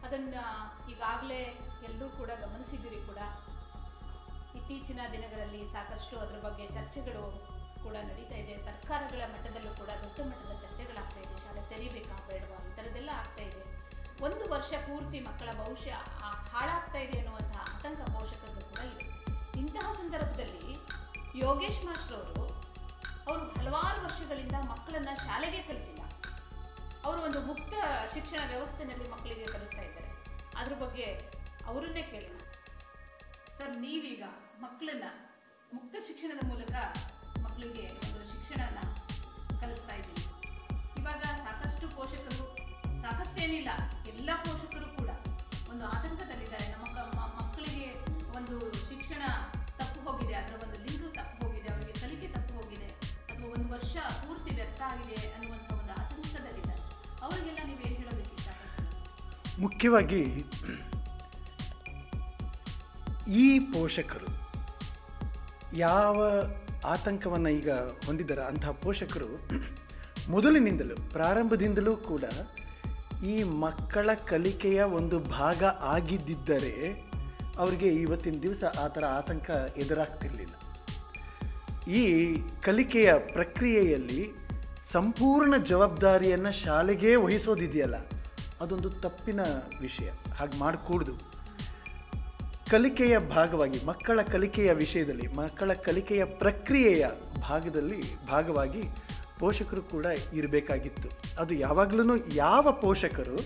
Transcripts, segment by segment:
ಅದನ್ನು ಈಗಾಗಲೇ ಎಲ್ಲರೂ ಕೂಡ ಗಮನಿಸಿದ್ದೀರಿ ಕೂಡ. ಇತ್ತೀಚಿನ ದಿನಗಳಲ್ಲಿ ಸಾಕಷ್ಟು ಅದರ ಬಗ್ಗೆ ಚರ್ಚೆಗಳು ಕೂಡ ನಡೀತಾ ಇದೆ. ಸರ್ಕಾರಗಳ ಮಟ್ಟದಲ್ಲೂ ಕೂಡ ದೊಡ್ಡ ಮಟ್ಟದ ಚರ್ಚೆಗಳಾಗ್ತಾ ಇದೆ. ಶಾಲೆ ತೆರೀಬೇಕಾ ಬೇಡವಾ ಈ ಥರದ್ದೆಲ್ಲ ಆಗ್ತಾ ಇದೆ. ಒಂದು ವರ್ಷ ಪೂರ್ತಿ ಮಕ್ಕಳ ಭವಿಷ್ಯ ಹಾಳಾಗ್ತಾ ಇದೆ ಅನ್ನುವಂತಹ ಆತಂಕ ಪೋಷಕರಿಗೂ ಕೂಡ ಇದೆ. ಇಂತಹ ಸಂದರ್ಭದಲ್ಲಿ ಯೋಗೇಶ್ ಮಾಸ್ಟರ್ ಅವರು ಹಲವಾರು ವರ್ಷಗಳಿಂದ ಮಕ್ಕಳನ್ನ ಶಾಲೆಗೆ ಕಲಿಸಿಲ್ಲ. ಅವರು ಒಂದು ಮುಕ್ತ ಶಿಕ್ಷಣ ವ್ಯವಸ್ಥೆಯಲ್ಲಿ ಮಕ್ಕಳಿಗೆ ಕಲಿಸ್ತಾ ಇದ್ದಾರೆ. ಅದ್ರ ಬಗ್ಗೆ ಅವರನ್ನೇ ಕೇಳೋಣ. ಸರ್, ನೀವೀಗ ಮಕ್ಕಳನ್ನ ಮುಕ್ತ ಶಿಕ್ಷಣದ ಮೂಲಕ ಮಕ್ಕಳಿಗೆ ಒಂದು ಶಿಕ್ಷಣನ ಕಲಿಸ್ತಾ ಇದ್ದೀನಿ. ಇವಾಗ ಸಾಕಷ್ಟು ಪೋಷಕರು, ಸಾಕಷ್ಟೇನಿಲ್ಲ, ಎಲ್ಲ ಪೋಷಕರು ಕೂಡ ಒಂದು ಆತಂಕದಲ್ಲಿದ್ದಾರೆ. ನಮ್ಮ ಮಕ್ಕಳಿಗೆ ಒಂದು ಶಿಕ್ಷಣ ತಪ್ಪು ಹೋಗಿದೆ, ಅದರ ಒಂದು ಲಿಂಕ್ ತಪ್ಪು ಹೋಗಿದೆ, ಅವರಿಗೆ ಕಲಿಕೆ ತಪ್ಪು ಹೋಗಿದೆ, ಅಥವಾ ಒಂದು ವರ್ಷ ಪೂರ್ತಿ ವ್ಯರ್ಥ ಆಗಿದೆ ಅನ್ನುವಂಥ ಒಂದು ಆತಂಕದಲ್ಲಿದ್ದಾರೆ. ಅವರಿಗೆಲ್ಲ ನೀವೇನು ಹೇಳೋದಕ್ಕೆ ಇಷ್ಟಪಡ್ತೀರಿ? ಮುಖ್ಯವಾಗಿ ಈ ಪೋಷಕರು ಯಾವ ಆತಂಕವನ್ನು ಈಗ ಹೊಂದಿದ್ದಾರೆ ಅಂತಹ ಪೋಷಕರು ಮೊದಲಿನಿಂದಲೂ ಪ್ರಾರಂಭದಿಂದಲೂ ಕೂಡ ಈ ಮಕ್ಕಳ ಕಲಿಕೆಯ ಒಂದು ಭಾಗ ಆಗಿದ್ದರೆ ಅವರಿಗೆ ಇವತ್ತಿನ ದಿವಸ ಆ ಥರ ಆತಂಕ ಎದುರಾಗ್ತಿರಲಿಲ್ಲ. ಈ ಕಲಿಕೆಯ ಪ್ರಕ್ರಿಯೆಯಲ್ಲಿ ಸಂಪೂರ್ಣ ಜವಾಬ್ದಾರಿಯನ್ನು ಶಾಲೆಗೇ ವಹಿಸೋದಿದೆಯಲ್ಲ, ಅದೊಂದು ತಪ್ಪಿನ ವಿಷಯ. ಹಾಗೆ ಮಾಡಕೂಡ್ದು. ಕಲಿಕೆಯ ಭಾಗವಾಗಿ, ಮಕ್ಕಳ ಕಲಿಕೆಯ ವಿಷಯದಲ್ಲಿ, ಮಕ್ಕಳ ಕಲಿಕೆಯ ಪ್ರಕ್ರಿಯೆಯ ಭಾಗವಾಗಿ ಪೋಷಕರು ಕೂಡ ಇರಬೇಕಾಗಿತ್ತು. ಅದು ಯಾವಾಗಲೂ ಯಾವ ಪೋಷಕರು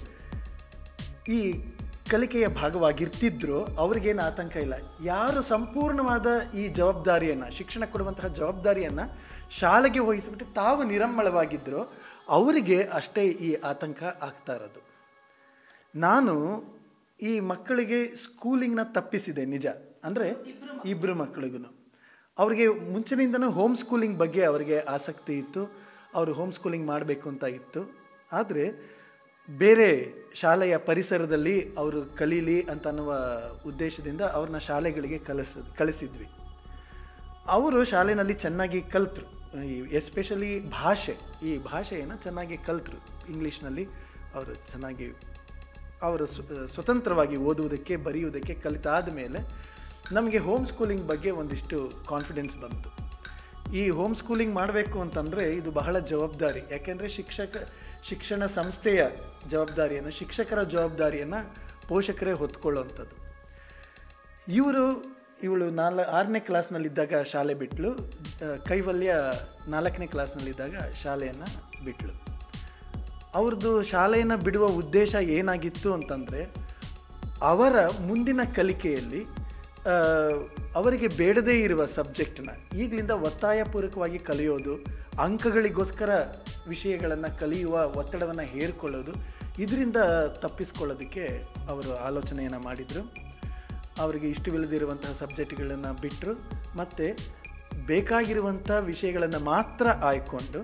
ಈ ಕಲಿಕೆಯ ಭಾಗವಾಗಿರ್ತಿದ್ರೋ ಅವ್ರಿಗೇನು ಆತಂಕ ಇಲ್ಲ. ಯಾರು ಸಂಪೂರ್ಣವಾದ ಈ ಜವಾಬ್ದಾರಿಯನ್ನು, ಶಿಕ್ಷಣ ಕೊಡುವಂತಹ ಜವಾಬ್ದಾರಿಯನ್ನು ಶಾಲೆಗೆ ವಹಿಸಿಬಿಟ್ಟು ತಾವು ನಿರಮ್ಮಳವಾಗಿದ್ದರೋ ಅವರಿಗೆ ಅಷ್ಟೇ ಈ ಆತಂಕ ಆಗ್ತಾ ಇರೋದು. ನಾನು ಈ ಮಕ್ಕಳಿಗೆ ಸ್ಕೂಲಿಂಗ್ನ ತಪ್ಪಿಸಿದೆ ನಿಜ. ಅಂದರೆ ಇಬ್ಬರು ಮಕ್ಕಳಿಗೂ ಅವ್ರಿಗೆ ಮುಂಚಿನಿಂದನೂ ಹೋಮ್ ಸ್ಕೂಲಿಂಗ್ ಬಗ್ಗೆ ಅವರಿಗೆ ಆಸಕ್ತಿ ಇತ್ತು. ಅವರು ಹೋಮ್ ಸ್ಕೂಲಿಂಗ್ ಮಾಡಬೇಕು ಅಂತ ಇತ್ತು. ಆದರೆ ಬೇರೆ ಶಾಲೆಯ ಪರಿಸರದಲ್ಲಿ ಅವರು ಕಲೀಲಿ ಅಂತ ಅನ್ನುವ ಉದ್ದೇಶದಿಂದ ಅವ್ರನ್ನ ಶಾಲೆಗಳಿಗೆ ಕಳಿಸಿದ್ವಿ. ಅವರು ಶಾಲೆಯಲ್ಲಿ ಚೆನ್ನಾಗಿ ಕಲಿತರು. ಎಸ್ಪೆಷಲಿ ಈ ಭಾಷೆಯನ್ನು ಚೆನ್ನಾಗಿ ಕಲಿತರು. ಇಂಗ್ಲೀಷ್ನಲ್ಲಿ ಅವರು ಚೆನ್ನಾಗಿ ಅವರು ಸ್ವತಂತ್ರವಾಗಿ ಓದುವುದಕ್ಕೆ ಬರೆಯುವುದಕ್ಕೆ ಕಲಿತಾದ ಮೇಲೆ ನಮಗೆ ಹೋಮ್ ಸ್ಕೂಲಿಂಗ್ ಬಗ್ಗೆ ಒಂದಿಷ್ಟು ಕಾನ್ಫಿಡೆನ್ಸ್ ಬಂತು. ಈ ಹೋಮ್ ಸ್ಕೂಲಿಂಗ್ ಮಾಡಬೇಕು ಅಂತಂದರೆ ಇದು ಬಹಳ ಜವಾಬ್ದಾರಿ. ಯಾಕೆಂದರೆ ಶಿಕ್ಷಣ ಸಂಸ್ಥೆಯ ಜವಾಬ್ದಾರಿಯನ್ನು, ಶಿಕ್ಷಕರ ಜವಾಬ್ದಾರಿಯನ್ನು ಪೋಷಕರೇ ಹೊತ್ಕೊಳ್ಳುವಂಥದ್ದು. ಇವಳು 6ನೇ ಕ್ಲಾಸ್ನಲ್ಲಿದ್ದಾಗ ಶಾಲೆ ಬಿಟ್ಟಳು. ಕೈವಲ್ಯ 4ನೇ ಕ್ಲಾಸ್ನಲ್ಲಿದ್ದಾಗ ಶಾಲೆಯನ್ನು ಬಿಟ್ಟಳು. ಅವ್ರದ್ದು ಶಾಲೆಯನ್ನು ಬಿಡುವ ಉದ್ದೇಶ ಏನಾಗಿತ್ತು ಅಂತಂದರೆ ಅವರ ಮುಂದಿನ ಕಲಿಕೆಯಲ್ಲಿ ಅವರಿಗೆ ಬೇಡದೇ ಇರುವ ಸಬ್ಜೆಕ್ಟನ್ನ ಈಗಲಿಂದ ಒತ್ತಾಯಪೂರ್ವಕವಾಗಿ ಕಲಿಯೋದು, ಅಂಕಗಳಿಗೋಸ್ಕರ ವಿಷಯಗಳನ್ನು ಕಲಿಯುವ ಒತ್ತಡವನ್ನು ಹೇರಿಕೊಳ್ಳೋದು, ಇದರಿಂದ ತಪ್ಪಿಸ್ಕೊಳ್ಳೋದಕ್ಕೆ ಅವರು ಆಲೋಚನೆಯನ್ನು ಮಾಡಿದರು. ಅವರಿಗೆ ಇಷ್ಟವಿಲ್ಲದಿರುವಂತಹ ಸಬ್ಜೆಕ್ಟ್ಗಳನ್ನು ಬಿಟ್ಟರು. ಮತ್ತು ಬೇಕಾಗಿರುವಂಥ ವಿಷಯಗಳನ್ನು ಮಾತ್ರ ಆಯ್ಕೊಂಡು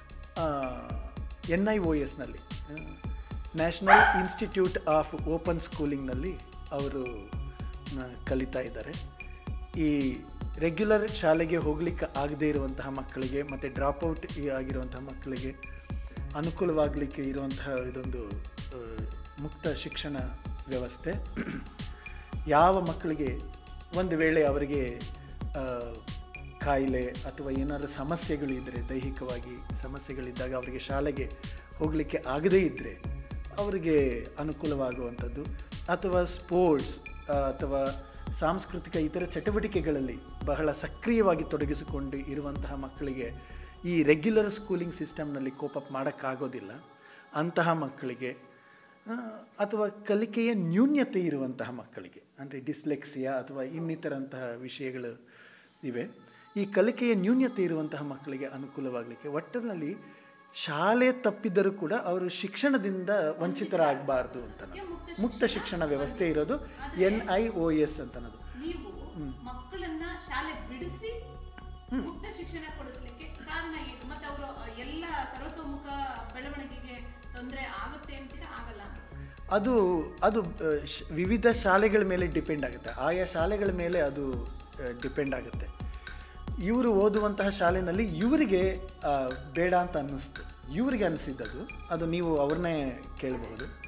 NIOSನಲ್ಲಿ, ನ್ಯಾಷನಲ್ ಇನ್ಸ್ಟಿಟ್ಯೂಟ್ ಆಫ್ ಓಪನ್ ಸ್ಕೂಲಿಂಗ್ನಲ್ಲಿ ಅವರು ಕಲಿತಾ ಇದ್ದಾರೆ. ಈ ರೆಗ್ಯುಲರ್ ಶಾಲೆಗೆ ಹೋಗಲಿಕ್ಕೆ ಆಗದೇ ಇರುವಂತಹ ಮಕ್ಕಳಿಗೆ ಮತ್ತು ಡ್ರಾಪ್ಔಟ್ ಆಗಿರುವಂತಹ ಮಕ್ಕಳಿಗೆ ಅನುಕೂಲವಾಗಲಿಕ್ಕೆ ಇರುವಂತಹ ಇದೊಂದು ಮುಕ್ತ ಶಿಕ್ಷಣ ವ್ಯವಸ್ಥೆ. ಯಾವ ಮಕ್ಕಳಿಗೆ ಒಂದು ವೇಳೆ ಅವರಿಗೆ ಕಾಯಿಲೆ ಅಥವಾ ಏನಾದರೂ ಸಮಸ್ಯೆಗಳಿದ್ದರೆ, ದೈಹಿಕವಾಗಿ ಸಮಸ್ಯೆಗಳಿದ್ದಾಗ ಅವರಿಗೆ ಶಾಲೆಗೆ ಹೋಗಲಿಕ್ಕೆ ಆಗದೇ ಇದ್ದರೆ ಅವರಿಗೆ ಅನುಕೂಲವಾಗುವಂಥದ್ದು, ಅಥವಾ ಸ್ಪೋರ್ಟ್ಸ್ ಅಥವಾ ಸಾಂಸ್ಕೃತಿಕ ಇತರ ಚಟುವಟಿಕೆಗಳಲ್ಲಿ ಬಹಳ ಸಕ್ರಿಯವಾಗಿ ತೊಡಗಿಸಿಕೊಂಡು ಇರುವಂತಹ ಮಕ್ಕಳಿಗೆ ಈ ರೆಗ್ಯುಲರ್ ಸ್ಕೂಲಿಂಗ್ ಸಿಸ್ಟಮ್ನಲ್ಲಿ ಕೋಪಪ್ ಮಾಡೋಕ್ಕಾಗೋದಿಲ್ಲ. ಅಂತಹ ಮಕ್ಕಳಿಗೆ, ಅಥವಾ ಕಲಿಕೆಯ ನ್ಯೂನ್ಯತೆ ಇರುವಂತಹ ಮಕ್ಕಳಿಗೆ, ಅಂದರೆ ಡಿಸ್ಲೆಕ್ಸಿಯಾ ಅಥವಾ ಇನ್ನಿತರಂತಹ ವಿಷಯಗಳು ಇವೆ, ಈ ಕಲಿಕೆಯ ನ್ಯೂನ್ಯತೆ ಇರುವಂತಹ ಮಕ್ಕಳಿಗೆ ಅನುಕೂಲವಾಗಲಿಕ್ಕೆ ಒಟ್ಟಿನಲ್ಲಿ ಶಾಲೆ ತಪ್ಪಿದ್ದರೂ ಕೂಡ ಅವರು ಶಿಕ್ಷಣದಿಂದ ವಂಚಿತರಾಗಬಾರ್ದು ಅಂತ ಮುಕ್ತ ಶಿಕ್ಷಣ ವ್ಯವಸ್ಥೆ ಇರೋದು NIOS ಅಂತ ಅನ್ನೋದು. ನೀವು ಮಕ್ಕಳನ್ನ ಶಾಲೆ ಬಿಡಿಸಿ ಮುಕ್ತ ಶಿಕ್ಷಣ ಕೊಡಿಸಲಿಕ್ಕೆ ಕಾರಣ ಏನು? ಮತ್ತೆ ಅವರು ಎಲ್ಲ ಸರ್ವತೋಮುಖ ಬೆಳವಣಿಗೆಗೆ ತೊಂದರೆ ಆಗುತ್ತೆ ಅಂತೀರಾ, ಆಗಲ್ಲ? ಅದು ವಿವಿಧ ಶಾಲೆಗಳ ಮೇಲೆ ಡಿಪೆಂಡ್ ಆಗುತ್ತೆ. ಆಯಾ ಶಾಲೆಗಳ ಮೇಲೆ ಅದು ಡಿಪೆಂಡ್ ಆಗುತ್ತೆ. ಇವರು ಓದುವಂತಹ ಶಾಲೆಯಲ್ಲಿ ಇವರಿಗೆ ಬೇಡ ಅಂತ ಅನ್ನಿಸ್ತು, ಇವರಿಗೆ ಅನಿಸಿದ್ದದು, ಅದು ನೀವು ಅವ್ರನ್ನೇ ಕೇಳಬಹುದು.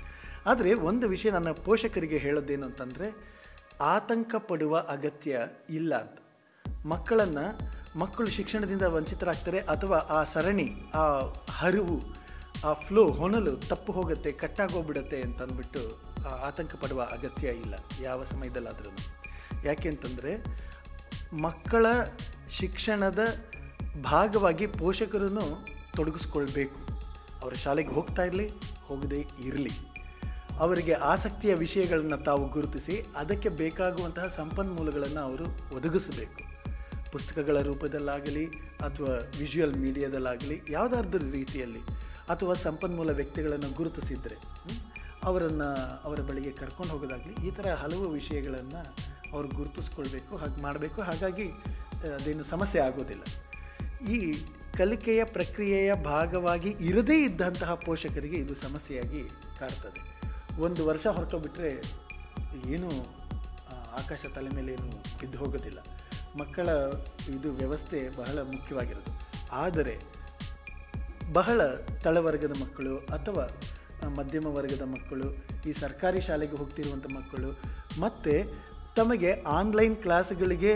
ಆದರೆ ಒಂದು ವಿಷಯ ನನ್ನ ಪೋಷಕರಿಗೆ ಹೇಳೋದೇನು ಅಂತಂದರೆ, ಆತಂಕ ಪಡುವ ಅಗತ್ಯ ಇಲ್ಲ ಅಂತ. ಮಕ್ಕಳು ಶಿಕ್ಷಣದಿಂದ ವಂಚಿತರಾಗ್ತಾರೆ, ಅಥವಾ ಆ ಸರಣಿ, ಆ ಹರಿವು, ಆ ಫ್ಲೋ, ಹೊನಲು ತಪ್ಪು ಹೋಗುತ್ತೆ, ಕಟ್ಟಾಗೋಗ್ಬಿಡುತ್ತೆ ಅಂತ ಅಂದ್ಬಿಟ್ಟು ಆತಂಕ ಪಡುವ ಅಗತ್ಯ ಇಲ್ಲ ಯಾವ ಸಮಯದಲ್ಲಾದ್ರೂ. ಯಾಕೆ ಅಂತಂದರೆ, ಮಕ್ಕಳ ಶಿಕ್ಷಣದ ಭಾಗವಾಗಿ ಪೋಷಕರನ್ನು ತೊಡಗಿಸ್ಕೊಳ್ಬೇಕು. ಅವರ ಶಾಲೆಗೆ ಹೋಗ್ತಾ ಇರಲಿ, ಹೋಗದೇ ಇರಲಿ, ಅವರಿಗೆ ಆಸಕ್ತಿಯ ವಿಷಯಗಳನ್ನು ತಾವು ಗುರುತಿಸಿ ಅದಕ್ಕೆ ಬೇಕಾಗುವಂತಹ ಸಂಪನ್ಮೂಲಗಳನ್ನು ಅವರು ಒದಗಿಸಬೇಕು. ಪುಸ್ತಕಗಳ ರೂಪದಲ್ಲಾಗಲಿ ಅಥವಾ ವಿಜುವಲ್ ಮೀಡಿಯಾದಲ್ಲಾಗಲಿ, ಯಾವುದಾದ್ರೂ ರೀತಿಯಲ್ಲಿ, ಅಥವಾ ಸಂಪನ್ಮೂಲ ವ್ಯಕ್ತಿಗಳನ್ನು ಗುರುತಿಸಿದರೆ ಅವರ ಬಳಿಗೆ ಕರ್ಕೊಂಡು ಹೋಗೋದಾಗಲಿ, ಈ ಥರ ಹಲವು ವಿಷಯಗಳನ್ನು ಅವರು ಗುರುತಿಸ್ಕೊಳ್ಬೇಕು, ಹಾಗೆ ಮಾಡಬೇಕು. ಹಾಗಾಗಿ ಅದೇನು ಸಮಸ್ಯೆ ಆಗೋದಿಲ್ಲ. ಈ ಕಲಿಕೆಯ ಪ್ರಕ್ರಿಯೆಯ ಭಾಗವಾಗಿ ಇರದೇ ಇದ್ದಂತಹ ಪೋಷಕರಿಗೆ ಇದು ಸಮಸ್ಯೆಯಾಗಿ ಕಾಡ್ತದೆ. 1 ವರ್ಷ ಹೊರಟೋಗ್ಬಿಟ್ರೆ ಏನೂ ಆಕಾಶ ತಲೆ ಮೇಲೆ ಏನು ಬಿದ್ದು ಹೋಗೋದಿಲ್ಲ. ಮಕ್ಕಳ ಇದು ವ್ಯವಸ್ಥೆ ಬಹಳ ಮುಖ್ಯವಾಗಿರೋದು. ಆದರೆ ಬಹಳ ತಳವರ್ಗದ ಮಕ್ಕಳು ಅಥವಾ ಮಧ್ಯಮ ವರ್ಗದ ಮಕ್ಕಳು, ಈ ಸರ್ಕಾರಿ ಶಾಲೆಗೆ ಹೋಗ್ತಿರುವಂಥ ಮಕ್ಕಳು, ಮತ್ತು ತಮಗೆ ಆನ್ಲೈನ್ ಕ್ಲಾಸ್ಗಳಿಗೆ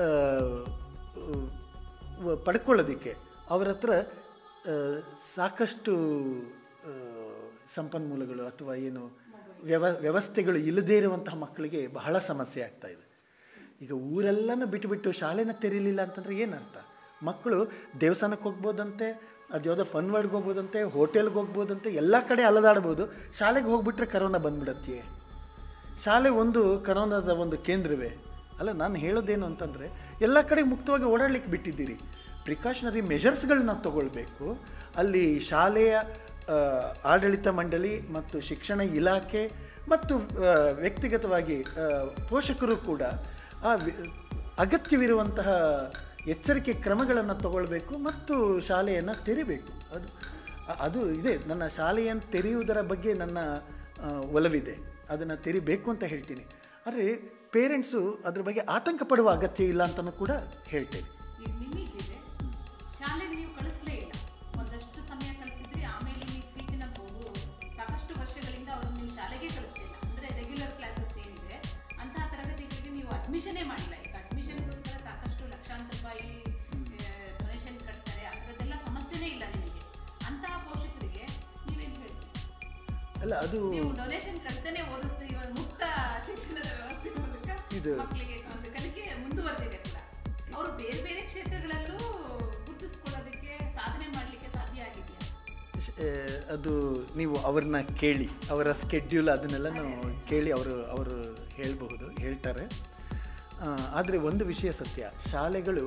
ಪಡ್ಕೊಳ್ಳೋದಕ್ಕೆ ಅವರ ಹತ್ರ ಸಾಕಷ್ಟು ಸಂಪನ್ಮೂಲಗಳು ಅಥವಾ ಏನು ವ್ಯವಸ್ಥೆಗಳು ಇಲ್ಲದೇ ಇರುವಂತಹ ಮಕ್ಕಳಿಗೆ ಬಹಳ ಸಮಸ್ಯೆ ಆಗ್ತಾಯಿದೆ. ಈಗ ಊರೆಲ್ಲನೂ ಬಿಟ್ಟುಬಿಟ್ಟು ಶಾಲೆನ ತೆರೀಲಿಲ್ಲ ಅಂತಂದರೆ ಏನರ್ಥ? ಮಕ್ಕಳು ದೇವಸ್ಥಾನಕ್ಕೆ ಹೋಗ್ಬೋದಂತೆ, ಅದು ಯಾವುದೋ ಫನ್ ವರ್ಡ್ಗೆ ಹೋಗ್ಬೋದಂತೆ, ಹೋಟೆಲ್ಗೆ ಹೋಗ್ಬೋದಂತೆ, ಎಲ್ಲ ಕಡೆ ಅಲದಾಡ್ಬೋದು. ಶಾಲೆಗೆ ಹೋಗ್ಬಿಟ್ರೆ ಕರೋನಾ ಬಂದ್ಬಿಡತ್ತೆ. ಶಾಲೆ ಒಂದು ಕರೋನಾದ ಒಂದು ಕೇಂದ್ರವೇ ಅಲ್ಲ. ನಾನು ಹೇಳೋದೇನು ಅಂತಂದರೆ, ಎಲ್ಲ ಕಡೆ ಮುಕ್ತವಾಗಿ ಓಡಾಡ್ಲಿಕ್ಕೆ ಬಿಟ್ಟಿದ್ದೀರಿ. ಪ್ರಿಕಾಷನರಿ ಮೆಷರ್ಸ್ಗಳನ್ನ ತಗೊಳ್ಬೇಕು. ಅಲ್ಲಿ ಶಾಲೆಯ ಆಡಳಿತ ಮಂಡಳಿ ಮತ್ತು ಶಿಕ್ಷಣ ಇಲಾಖೆ ಮತ್ತು ವ್ಯಕ್ತಿಗತವಾಗಿ ಪೋಷಕರು ಕೂಡ ಆ ಅಗತ್ಯವಿರುವಂತಹ ಎಚ್ಚರಿಕೆ ಕ್ರಮಗಳನ್ನು ತಗೊಳ್ಬೇಕು ಮತ್ತು ಶಾಲೆಯನ್ನು ತೆರಿಬೇಕು. ಅದು ಇದೆ. ನನ್ನ ಶಾಲೆಯನ್ನು ತೆರೆಯುವುದರ ಬಗ್ಗೆ ನನ್ನ ಒಲವಿದೆ, ಅದನ್ನು ತೆರಿಬೇಕು ಅಂತ ಹೇಳ್ತೀನಿ. ಆದರೆ ಪೇರೆಂಟ್ಸು ಅದ್ರ ಬಗ್ಗೆ ಆತಂಕ ಪಡುವ ಅಗತ್ಯ ಇಲ್ಲ ಅಂತಲೂ ಕೂಡ ಹೇಳ್ತೇನೆ. ಶಾಲೆಗೆ ನೀವು ಕಳಿಸಲೇ ಇಲ್ಲ, ಒಂದಷ್ಟು ಸಮಯ ಕಳಿಸಿದ್ರಿ, ಆಮೇಲೆ ಇತ್ತೀಚಿನ ಸಾಕಷ್ಟು ವರ್ಷಗಳಿಂದ ಅವರು ನೀವು ಶಾಲೆಗೆ ಕಳಿಸ್ತಿಲ್ಲ. ಅಂದರೆ ರೆಗ್ಯುಲರ್ ಕ್ಲಾಸಸ್ ಏನಿದೆ ಅಂತಹ ತರಗತಿಗಳಿಗೆ ನೀವು ಅಡ್ಮಿಷನ್ನೇ ಮಾಡಿಲ್ಲ. ಈಗ ಅಡ್ಮಿಷನ್ಗೋಸ್ಕರ ಸಾಕಷ್ಟು ಲಕ್ಷಾಂತರ ರೂಪಾಯಿ ಡೊನೇಷನ್ ಕಟ್ತಾರೆ, ಆ ಥರದ್ದೆಲ್ಲ ಸಮಸ್ಯೆನೇ ಇಲ್ಲ ನಿಮಗೆ. ಅಂತಹ ಪೋಷಕರಿಗೆ ನೀವೇನು ಹೇಳ್ತೀರಿ? ಅಲ್ಲ, ಅದು ನೀವು ಡೊನೇಷನ್ ಕಟ್ತಾನೆ ಓದಿಸ್ತೀವಿ. ಇವಾಗ ಮುಕ್ತ ಶಿಕ್ಷಣದ ವ್ಯವಸ್ಥೆ ಮೂಲಕ ಮಕ್ಕಳಿಗೆ ಒಂದು ಕಲಿಕೆ ಮುಂದುವರೆದಿದೆ ಕೂಡ. ಅವರು ಬೇರೆ ಬೇರೆ ಕ್ಷೇತ್ರಗಳಲ್ಲೂ ಗುರುತಿಸ್ಕೊಳ್ಳೋದಕ್ಕೆ, ಸಾಧನೆ ಮಾಡಲಿಕ್ಕೆ ಸಾಧ್ಯ ಆಗಿದೆಯಾ? ಅದು ನೀವು ಅವ್ರನ್ನ ಕೇಳಿ, ಅವರ ಸ್ಕೆಡ್ಯೂಲ್ ಅದನ್ನೆಲ್ಲ ಕೇಳಿ ಅವರು ಹೇಳ್ತಾರೆ. ಆದರೆ ಒಂದು ವಿಷಯ ಸತ್ಯ, ಶಾಲೆಗಳು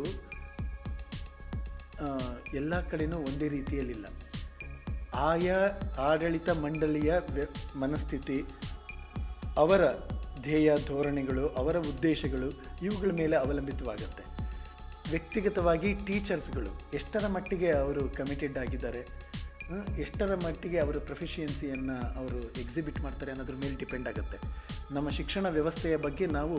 ಎಲ್ಲ ಕಡೆನೂ ಒಂದೇ ರೀತಿಯಲ್ಲಿಲ್ಲ. ಆಯಾ ಆಡಳಿತ ಮಂಡಳಿಯ ಮನಸ್ಥಿತಿ, ಅವರ ಧ್ಯೇಯ ಧೋರಣೆಗಳು, ಅವರ ಉದ್ದೇಶಗಳು ಇವುಗಳ ಮೇಲೆ ಅವಲಂಬಿತವಾಗುತ್ತೆ. ವ್ಯಕ್ತಿಗತವಾಗಿ ಟೀಚರ್ಸ್ಗಳು ಎಷ್ಟರ ಮಟ್ಟಿಗೆ ಅವರು ಕಮಿಟೆಡ್ ಆಗಿದ್ದಾರೆ, ಎಷ್ಟರ ಮಟ್ಟಿಗೆ ಅವರ ಪ್ರೊಫಿಷಿಯನ್ಸಿಯನ್ನು ಅವರು ಎಕ್ಸಿಬಿಟ್ ಮಾಡ್ತಾರೆ ಅನ್ನೋದ್ರ ಮೇಲೆ ಡಿಪೆಂಡ್ ಆಗುತ್ತೆ. ನಮ್ಮ ಶಿಕ್ಷಣ ವ್ಯವಸ್ಥೆಯ ಬಗ್ಗೆ ನಾವು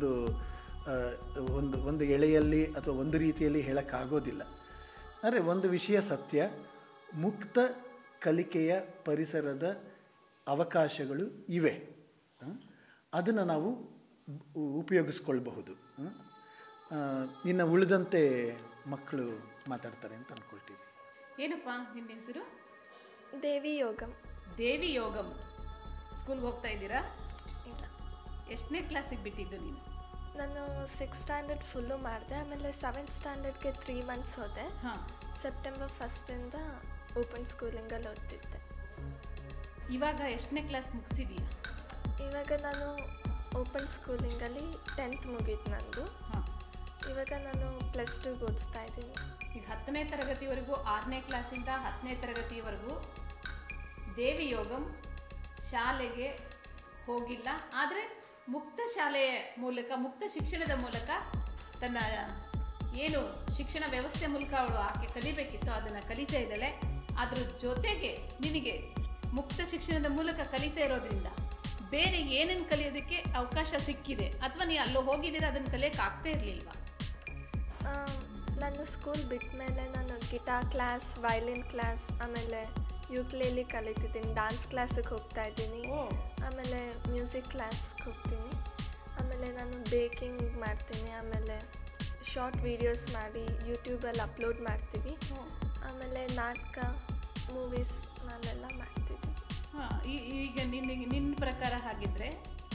ಒಂದು ಎಳೆಯಲ್ಲಿ ಅಥವಾ ಒಂದು ರೀತಿಯಲ್ಲಿ ಹೇಳೋಕ್ಕಾಗೋದಿಲ್ಲ. ಆದರೆ ಒಂದು ವಿಷಯ ಸತ್ಯ, ಮುಕ್ತ ಕಲಿಕೆಯ ಪರಿಸರದ ಅವಕಾಶಗಳು ಇವೆ. ಅದನ್ನು ನಾವು ಉಪಯೋಗಿಸ್ಕೊಳ್ಬಹುದು. ಇನ್ನು ಉಳಿದಂತೆ ಮಕ್ಕಳು ಮಾತಾಡ್ತಾರೆ ಅಂತ ಅಂದ್ಕೊಳ್ತೀವಿ. ಏನಪ್ಪ ನಿನ್ನ ಹೆಸರು? ದೇವಿ ಯೋಗಂ. ದೇವಿ ಯೋಗಂ. ಸ್ಕೂಲ್ಗೆ ಹೋಗ್ತಾ ಇದ್ದೀರಾ? ಇಲ್ಲ. ಎಷ್ಟನೇ ಕ್ಲಾಸಿಗೆ ಬಿಟ್ಟಿದ್ದು ನೀನು? ನಾನು 6th ಸ್ಟ್ಯಾಂಡರ್ಡ್ ಫುಲ್ಲು ಮಾಡಿದೆ. ಆಮೇಲೆ 7th ಸ್ಟ್ಯಾಂಡರ್ಡ್ಗೆ 3 months ಹೋದೆ. ಸೆಪ್ಟೆಂಬರ್ 1st ಓಪನ್ ಸ್ಕೂಲಿಂಗಲ್ಲಿ ಓದ್ತಿದ್ದೆ. ಇವಾಗ ಎಷ್ಟನೇ ಕ್ಲಾಸ್ ಮುಗಿಸಿದೀಯ? ಇವಾಗ ನಾನು ಓಪನ್ ಸ್ಕೂಲಿಂಗಲ್ಲಿ 10th ಮುಗೀತು ನಂದು. ಇವಾಗ ನಾನು +2 ಓದ್ತಾ ಇದ್ದೀನಿ. ಈಗ 10ನೇ ತರಗತಿವರೆಗೂ, 6ನೇ ಕ್ಲಾಸಿಂದ 10ನೇ ತರಗತಿವರೆಗೂ ದೇವಿ ಯೋಗಂ ಶಾಲೆಗೆ ಹೋಗಿಲ್ಲ. ಆದರೆ ಮುಕ್ತ ಶಾಲೆಯ ಮೂಲಕ, ಮುಕ್ತ ಶಿಕ್ಷಣದ ಮೂಲಕ ತನ್ನ ಏನು ಶಿಕ್ಷಣ ವ್ಯವಸ್ಥೆ ಮೂಲಕ ಅವಳು ಆಕೆ ಕಲಿಬೇಕಿತ್ತು ಅದನ್ನು ಕಲಿತಾ ಇದ್ದಾಳೆ. ಅದ್ರ ಜೊತೆಗೆ ನಿನಗೆ ಮುಕ್ತ ಶಿಕ್ಷಣದ ಮೂಲಕ ಕಲಿತಾ ಇರೋದ್ರಿಂದ ಬೇರೆ ಏನೇನು ಕಲಿಯೋದಕ್ಕೆ ಅವಕಾಶ ಸಿಕ್ಕಿದೆ, ಅಥವಾ ನೀವು ಅಲ್ಲೋ ಹೋಗಿದ್ದೀರಾ ಅದನ್ನು ಕಲಿಯೋಕ್ಕೆ ಆಗ್ತಾ ಇರಲಿಲ್ವಾ? ನನ್ನ ಸ್ಕೂಲ್ ಬಿಟ್ಟ ಮೇಲೆ ನಾನು ಗಿಟಾರ್ ಕ್ಲಾಸ್, ವಯಲಿನ್ ಕ್ಲಾಸ್, ಆಮೇಲೆ ಯುಕ್ಲೇಲಿ ಕಲಿತಿದ್ದೀನಿ, ಡಾನ್ಸ್ ಕ್ಲಾಸಿಗೆ ಹೋಗ್ತಾ ಇದ್ದೀನಿ, ಆಮೇಲೆ ಮ್ಯೂಸಿಕ್ ಕ್ಲಾಸ್ಗೆ ಹೋಗ್ತೀನಿ, ಆಮೇಲೆ ನಾನು ಬೇಕಿಂಗ್ ಮಾಡ್ತೀನಿ, ಆಮೇಲೆ ಶಾರ್ಟ್ ವೀಡಿಯೋಸ್ ಮಾಡಿ ಯೂಟ್ಯೂಬಲ್ಲಿ ಅಪ್ಲೋಡ್ ಮಾಡ್ತೀವಿ, ಆಮೇಲೆ ನಾಟಕ ಮೂವೀಸ್ ನಾನೆಲ್ಲ ಮಾಡ್ತಿದ್ದೀನಿ. ಈಗ ನಿನ್ನ ಪ್ರಕಾರ ಹಾಗಿದ್ರೆ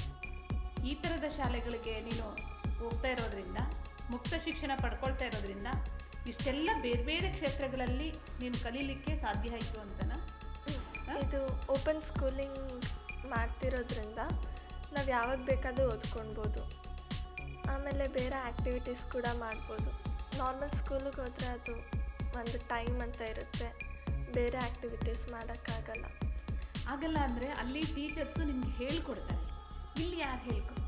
ಈ ಥರದ ಶಾಲೆಗಳಿಗೆ ನೀನು ಹೋಗ್ತಾ ಇರೋದ್ರಿಂದ, ಮುಕ್ತ ಶಿಕ್ಷಣ ಪಡ್ಕೊಳ್ತಾ ಇರೋದ್ರಿಂದ ಇಷ್ಟೆಲ್ಲ ಬೇರೆ ಬೇರೆ ಕ್ಷೇತ್ರಗಳಲ್ಲಿ ನೀನು ಕಲೀಲಿಕ್ಕೆ ಸಾಧ್ಯ ಆಯಿತು ಅಂತನಾ? ಇದು ಓಪನ್ ಸ್ಕೂಲಿಂಗ್ ಮಾಡ್ತಿರೋದ್ರಿಂದ ನಾವು ಯಾವಾಗ ಬೇಕಾದರೂ ಓದ್ಕೊಳ್ಬೋದು, ಆಮೇಲೆ ಬೇರೆ ಆ್ಯಕ್ಟಿವಿಟೀಸ್ ಕೂಡ ಮಾಡ್ಬೋದು. ನಾರ್ಮಲ್ ಸ್ಕೂಲಿಗೆ ಹೋದರೆ ಅದು ಒಂದು ಟೈಮ್ ಅಂತ ಇರುತ್ತೆ, ಬೇರೆ ಆ್ಯಕ್ಟಿವಿಟೀಸ್ ಮಾಡೋಕ್ಕಾಗಲ್ಲ. ಆಗಲ್ಲ ಅಂದರೆ ಅಲ್ಲಿ ಟೀಚರ್ಸು ನಿಮ್ಗೆ ಹೇಳ್ಕೊಡ್ತಾರೆ, ಇಲ್ಲಿ ಯಾರು ಹೇಳ್ಕೊಡ್ತಾರೆ?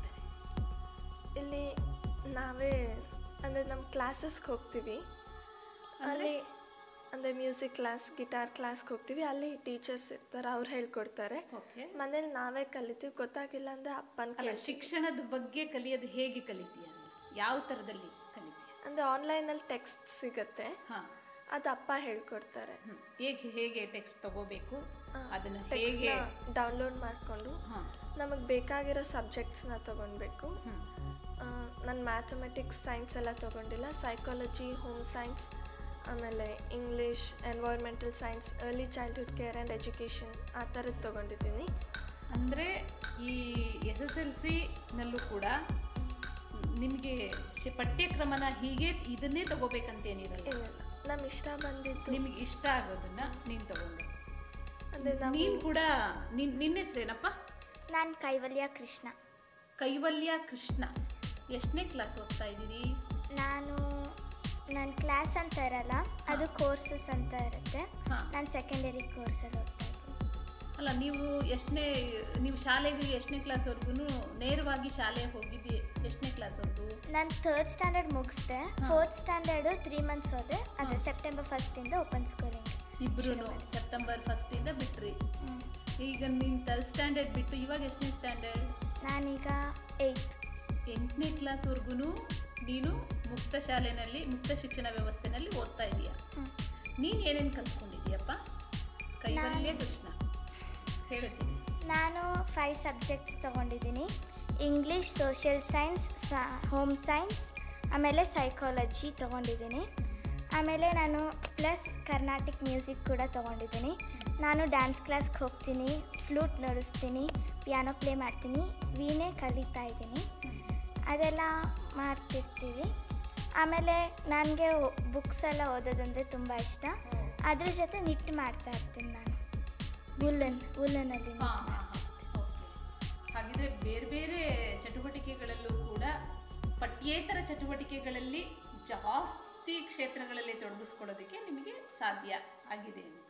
ಇಲ್ಲಿ ನಾವೇ ಅಂದರೆ ನಮ್ಮ ಕ್ಲಾಸಸ್ಗೆ ಹೋಗ್ತೀವಿ, ಅಲ್ಲಿ ಅಂದರೆ ಮ್ಯೂಸಿಕ್ ಕ್ಲಾಸ್, ಗಿಟಾರ್ ಕ್ಲಾಸ್ಗೆ ಹೋಗ್ತೀವಿ, ಅಲ್ಲಿ ಟೀಚರ್ಸ್ ಇರ್ತಾರೆ, ಅವ್ರು ಹೇಳ್ಕೊಡ್ತಾರೆ. ಮನೇಲಿ ನಾವೇ ಕಲಿತೀವಿ, ಗೊತ್ತಾಗಿಲ್ಲ ಅಂದರೆ ಅಪ್ಪನ. ಶಿಕ್ಷಣದ ಬಗ್ಗೆ ಕಲಿಯೋದು ಹೇಗೆ ಕಲಿತೀಯ? ಯಾವ ಥರದಲ್ಲಿ ಕಲಿತೀಯ? ಅಂದರೆ ಆನ್ಲೈನಲ್ಲಿ ಟೆಕ್ಸ್ಟ್ ಸಿಗುತ್ತೆ, ಅದು ಅಪ್ಪ ಹೇಳ್ಕೊಡ್ತಾರೆ. ಹೇಗೆ ಟೆಕ್ಸ್ಟ್ ತಗೋಬೇಕು, ಅದನ್ನು ಟೆಕ್ಸ್ಟ್ ಡೌನ್ಲೋಡ್ ಮಾಡಿಕೊಂಡು ನಮಗೆ ಬೇಕಾಗಿರೋ ಸಬ್ಜೆಕ್ಟ್ಸ್ನ ತೊಗೊಳ್ಬೇಕು. ನಾನು ಮ್ಯಾಥಮೆಟಿಕ್ಸ್, ಸೈನ್ಸ್ ಎಲ್ಲ ತೊಗೊಂಡಿಲ್ಲ, ಸೈಕಾಲಜಿ, ಹೋಮ್ ಸೈನ್ಸ್, ಆಮೇಲೆ English, environmental science, early childhood care and education ಆ ಥರದ್ದು ತೊಗೊಂಡಿದ್ದೀನಿ. ಅಂದರೆ ಈ SSLC-ನಲ್ಲೂ ಕೂಡ ನಿಮಗೆ ಪಠ್ಯಕ್ರಮನ ಹೀಗೆ ಇದನ್ನೇ ತಗೋಬೇಕಂತೇನಿರಲ್ಲ, ನಮ್ಗೆ ಇಷ್ಟ ಬಂದಿದ್ದು, ನಿಮಗೆ ಇಷ್ಟ ಆಗೋದನ್ನು ನೀನು ತಗೊಂಡು. ಅಂದರೆ ನೀನು ಕೂಡ ನಿನ್ನ ಹೆಸರೇನಪ್ಪ? ನಾನು ಕೈವಲ್ಯ ಕೃಷ್ಣ. ಕೈವಲ್ಯ ಕೃಷ್ಣ, ಎಷ್ಟನೇ ಕ್ಲಾಸ್ ಓದ್ತಾ ಇದ್ದೀರಿ? ನನ್ನ ಕ್ಲಾಸ್ ಅಂತ ಇರಲ್ಲ, ಅದು ಕೋರ್ಸಸ್ ಅಂತ ಇರುತ್ತೆ. ನಾನು ಸೆಕೆಂಡರಿ ಕೋರ್ಸಲ್ಲಿ ಓದ್ತಾ ಇದ್ದೀನಿ. ಅಲ್ಲ, ನೀವು ಶಾಲೆಗೆ ಎಷ್ಟನೇ ಕ್ಲಾಸ್ವರೆಗೂ ನೇರವಾಗಿ ಶಾಲೆಗೆ ಹೋಗಿದ್ದಿ? ಎಷ್ಟನೇ ಕ್ಲಾಸ್ವರೆಗೂ? ನಾನು 3rd standard ಮುಗಿಸ್ದೆ, 4th standard 3 months ಹೋದೆ. ಅದೇ September 1st ಓಪನ್ ಸ್ಕೂಲಿಂಗ್. ಇಬ್ಬರು September 1st ಬಿಟ್ರಿ. ಈಗ ನೀನು 3rd ಸ್ಟ್ಯಾಂಡರ್ಡ್ ಬಿಟ್ಟು ಇವಾಗ ಎಷ್ಟನೇ ಸ್ಟ್ಯಾಂಡರ್ಡ್? ನಾನೀಗ 8ನೇ ಕ್ಲಾಸ್ವರೆಗೂ ನೀನು ಮುಕ್ತ ಶಾಲೆಯಲ್ಲಿ, ಮುಕ್ತ ಶಿಕ್ಷಣ ವ್ಯವಸ್ಥೆನಲ್ಲಿ ಓದ್ತಾ ಇದೀಯ. ನೀನು ಏನೇನು ಕಲ್ತ್ಕೊಂಡಿದ್ದೀಯಪ್ಪ ಕೈವಲ್ಯ ಕೃಷ್ಣ? ಹೇಳ್ತೀನಿ. ನಾನು 5 ಸಬ್ಜೆಕ್ಟ್ಸ್ ತೊಗೊಂಡಿದ್ದೀನಿ. English, social science, home science, ಆಮೇಲೆ ಸೈಕಾಲಜಿ ತೊಗೊಂಡಿದ್ದೀನಿ. ಆಮೇಲೆ ನಾನು ಪ್ಲಸ್ ಕರ್ನಾಟಿಕ್ ಮ್ಯೂಸಿಕ್ ಕೂಡ ತೊಗೊಂಡಿದ್ದೀನಿ. ನಾನು ಡ್ಯಾನ್ಸ್ ಕ್ಲಾಸ್ಗೆ ಹೋಗ್ತೀನಿ, ಫ್ಲೂಟ್ ನುಡಿಸ್ತೀನಿ, ಪಿಯಾನೋ ಪ್ಲೇ ಮಾಡ್ತೀನಿ, ವೀಣೆ ಕಲಿತಾ ಇದ್ದೀನಿ, ಅದೆಲ್ಲ ಮಾಡ್ತಿರ್ತೀವಿ. ಆಮೇಲೆ ನನಗೆ ಬುಕ್ಸ್ ಎಲ್ಲ ಓದೋದಂದರೆ ತುಂಬ ಇಷ್ಟ. ಅದ್ರ ಜೊತೆ ನಿಟ್ಟು ಮಾಡ್ತಾ ಇರ್ತೀನಿ ನಾನು, ಉಲ್ಲನಲ್ಲಿ. ಹಾಗಿದ್ರೆ ಬೇರೆ ಬೇರೆ ಚಟುವಟಿಕೆಗಳಲ್ಲೂ ಕೂಡ ಪಠ್ಯೇತರ ಚಟುವಟಿಕೆಗಳಲ್ಲಿ ಜಾಸ್ತಿ ಕ್ಷೇತ್ರಗಳಲ್ಲಿ ತೊಡಗಿಸ್ಕೊಳ್ಳೋದಕ್ಕೆ ನಿಮಗೆ ಸಾಧ್ಯ ಆಗಿದೆ ಅಂತ.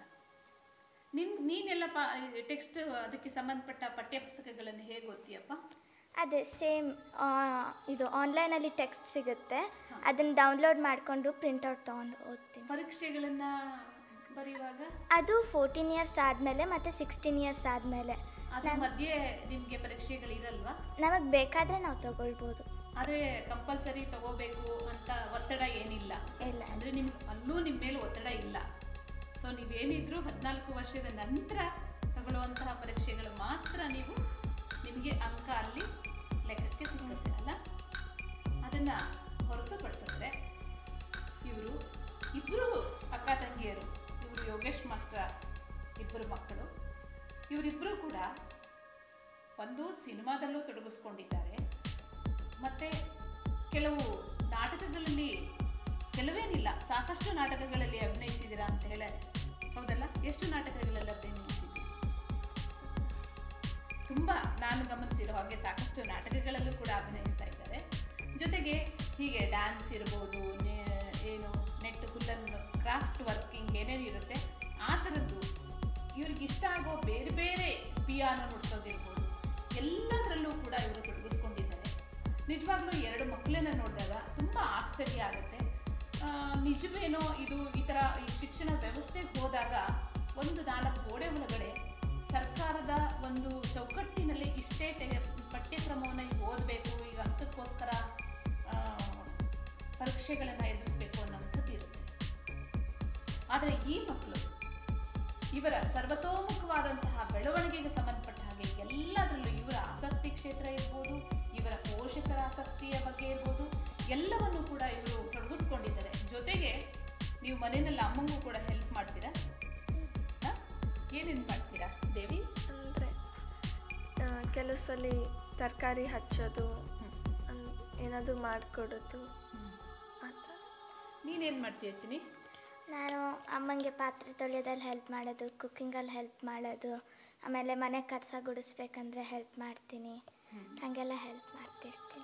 ನೀನೆಲ್ಲ ಟೆಕ್ಸ್ಟ್, ಅದಕ್ಕೆ ಸಂಬಂಧಪಟ್ಟ ಪಠ್ಯಪುಸ್ತಕಗಳನ್ನು ಹೇಗೆ ಓದ್ತೀಯಪ್ಪ? ಅದೇ ಸೇಮ್, ಇದು ಆನ್ಲೈನಲ್ಲಿ ಟೆಕ್ಸ್ಟ್ ಸಿಗುತ್ತೆ, ಅದನ್ನು ಡೌನ್ಲೋಡ್ ಮಾಡಿಕೊಂಡು ಪ್ರಿಂಟೌಟ್ ತೊಗೊಂಡು ಓದ್ತೀನಿ. ಪರೀಕ್ಷೆಗಳನ್ನು ಬರೆಯುವಾಗ ಅದು 14 years ಆದಮೇಲೆ ಮತ್ತು 16 years ಆದಮೇಲೆ. ಅದ್ರ ಮಧ್ಯೆ ನಿಮಗೆ ಪರೀಕ್ಷೆಗಳಿರಲ್ವಾ? ನಮಗೆ ಬೇಕಾದರೆ ನಾವು ತಗೊಳ್ಬೋದು. ಆದರೆ ಕಂಪಲ್ಸರಿ ತಗೋಬೇಕು ಅಂತ ಒತ್ತಡ ಏನಿಲ್ಲ? ಇಲ್ಲ. ಅಂದರೆ ನಿಮ್ಗೆ ಅಲ್ಲೂ ನಿಮ್ಮ ಮೇಲೆ ಒತ್ತಡ ಇಲ್ಲ. ಸೊ ನೀವೇನಿದ್ರು 14 ವರ್ಷದ ನಂತರ ತಗೊಳ್ಳುವಂತಹ ಪರೀಕ್ಷೆಗಳು ಮಾತ್ರ ನಿಮಗೆ ಅಂಕ ಅಲ್ಲಿ ಲೆಕ್ಕಕ್ಕೆ ಸಿಗುತ್ತೆ ಅಲ್ಲ? ಅದನ್ನು ಹೊರತುಪಡಿಸಿದ್ರೆ ಇಬ್ಬರು ಅಕ್ಕ ತಂಗಿಯರು, ಇವರು ಯೋಗೇಶ್ ಮಾಸ್ಟರ್ ಇಬ್ಬರು ಮಕ್ಕಳು, ಇವರಿಬ್ಬರು ಕೂಡ ಒಂದು ಸಿನಿಮಾದಲ್ಲೂ ತೊಡಗಿಸ್ಕೊಂಡಿದ್ದಾರೆ, ಮತ್ತು ಕೆಲವು ನಾಟಕಗಳಲ್ಲಿ, ಕೆಲವೇನಿಲ್ಲ ಸಾಕಷ್ಟು ನಾಟಕಗಳಲ್ಲಿ ಅಭಿನಯಿಸಿದ್ದೀರಾ ಅಂತ ಹೇಳ, ಹೌದಲ್ಲ? ಎಷ್ಟು ನಾಟಕಗಳಲ್ಲಿ ಅಭಿನಯಿಸಿದ್ದೀರಿ? ತುಂಬ, ನಾನು ಗಮನಿಸಿರೋ ಹಾಗೆ ಸಾಕಷ್ಟು ನಾಟಕಗಳಲ್ಲೂ ಕೂಡ ಅಭಿನಯಿಸ್ತಾ ಇದ್ದಾರೆ. ಜೊತೆಗೆ ಹೀಗೆ ಡ್ಯಾನ್ಸ್ ಇರ್ಬೋದು, ಏನು ನೆಟ್ ಹುಲ್ಲನ್ನು ಕ್ರಾಫ್ಟ್ ವರ್ಕಿಂಗ್ ಏನೇನು ಇರುತ್ತೆ ಆ ಥರದ್ದು, ಇವ್ರಿಗೆ ಇಷ್ಟ ಆಗೋ ಬೇರೆ ಬೇರೆ ಪಿಯಾನೋ ನುಡ್ಸೋದಿರ್ಬೋದು, ಎಲ್ಲದರಲ್ಲೂ ಕೂಡ ಇವರು ತೊಡಗಿಸ್ಕೊಂಡಿದ್ದಾರೆ. ನಿಜವಾಗ್ಲೂ 2 ಮಕ್ಕಳನ್ನ ನೋಡಿದಾಗ ತುಂಬ ಆಶ್ಚರ್ಯ ಆಗುತ್ತೆ. ನಿಜವೇನೋ ಇದು ಈ ಥರ ಈ ಶಿಕ್ಷಣ ವ್ಯವಸ್ಥೆಗೆ ಹೋದಾಗ ಒಂದು 4 ಗೋಡೆ ಒಳಗಡೆ ಸರ್ಕಾರದ ಒಂದು ಚೌಕಟ್ಟಿನಲ್ಲಿ ಇಷ್ಟೇ ಪಠ್ಯಕ್ರಮವನ್ನು ಈಗ ಓದಬೇಕು, ಈಗ ಅಂಕಕ್ಕೋಸ್ಕರ ಪರೀಕ್ಷೆಗಳನ್ನು ಎದುರಿಸಬೇಕು ಅನ್ನೋಂಥದ್ದು ಇರುತ್ತೆ. ಆದರೆ ಈ ಮಕ್ಕಳು ಇವರ ಸರ್ವತೋಮುಖವಾದಂತಹ ಬೆಳವಣಿಗೆಗೆ ಸಂಬಂಧಪಟ್ಟ ಹಾಗೆ ಎಲ್ಲದರಲ್ಲೂ ಇವರ ಆಸಕ್ತಿ ಕ್ಷೇತ್ರ ಇರ್ಬೋದು, ಇವರ ಪೋಷಕರ ಆಸಕ್ತಿಯ ಬಗ್ಗೆ ಇರ್ಬೋದು, ಎಲ್ಲವನ್ನು ಕೂಡ ಇವರು ತೊಡಗಿಸ್ಕೊಂಡಿದ್ದಾರೆ. ಜೊತೆಗೆ ನೀವು ಮನೆಯಲ್ಲಿ ಅಮ್ಮಂಗೂ ಕೂಡ ಹೆಲ್ಪ್ ಮಾಡ್ತೀರಾ? ಏನೇನು ಮಾಡ್ತೀರಾ ದೇವಿ? ಅಂದರೆ ಕೆಲವು ಸಲ ತರಕಾರಿ ಹಚ್ಚೋದು, ಏನಾದರೂ ಮಾಡಿಕೊಡೋದು ಆ ಥರ. ನೀನೇನು ಮಾಡ್ತೀಯ ಚಿನಿ? ನಾನು ಅಮ್ಮಂಗೆ ಪಾತ್ರೆ ತೊಳೆಯೋದಲ್ಲಿ ಹೆಲ್ಪ್ ಮಾಡೋದು, ಕುಕ್ಕಿಂಗಲ್ಲಿ ಹೆಲ್ಪ್ ಮಾಡೋದು, ಆಮೇಲೆ ಮನೆ ಕಸ ಗುಡಿಸ್ಬೇಕಂದ್ರೆ ಹೆಲ್ಪ್ ಮಾಡ್ತೀನಿ, ಹಾಗೆಲ್ಲ ಹೆಲ್ಪ್ ಮಾಡ್ತಿರ್ತೀನಿ.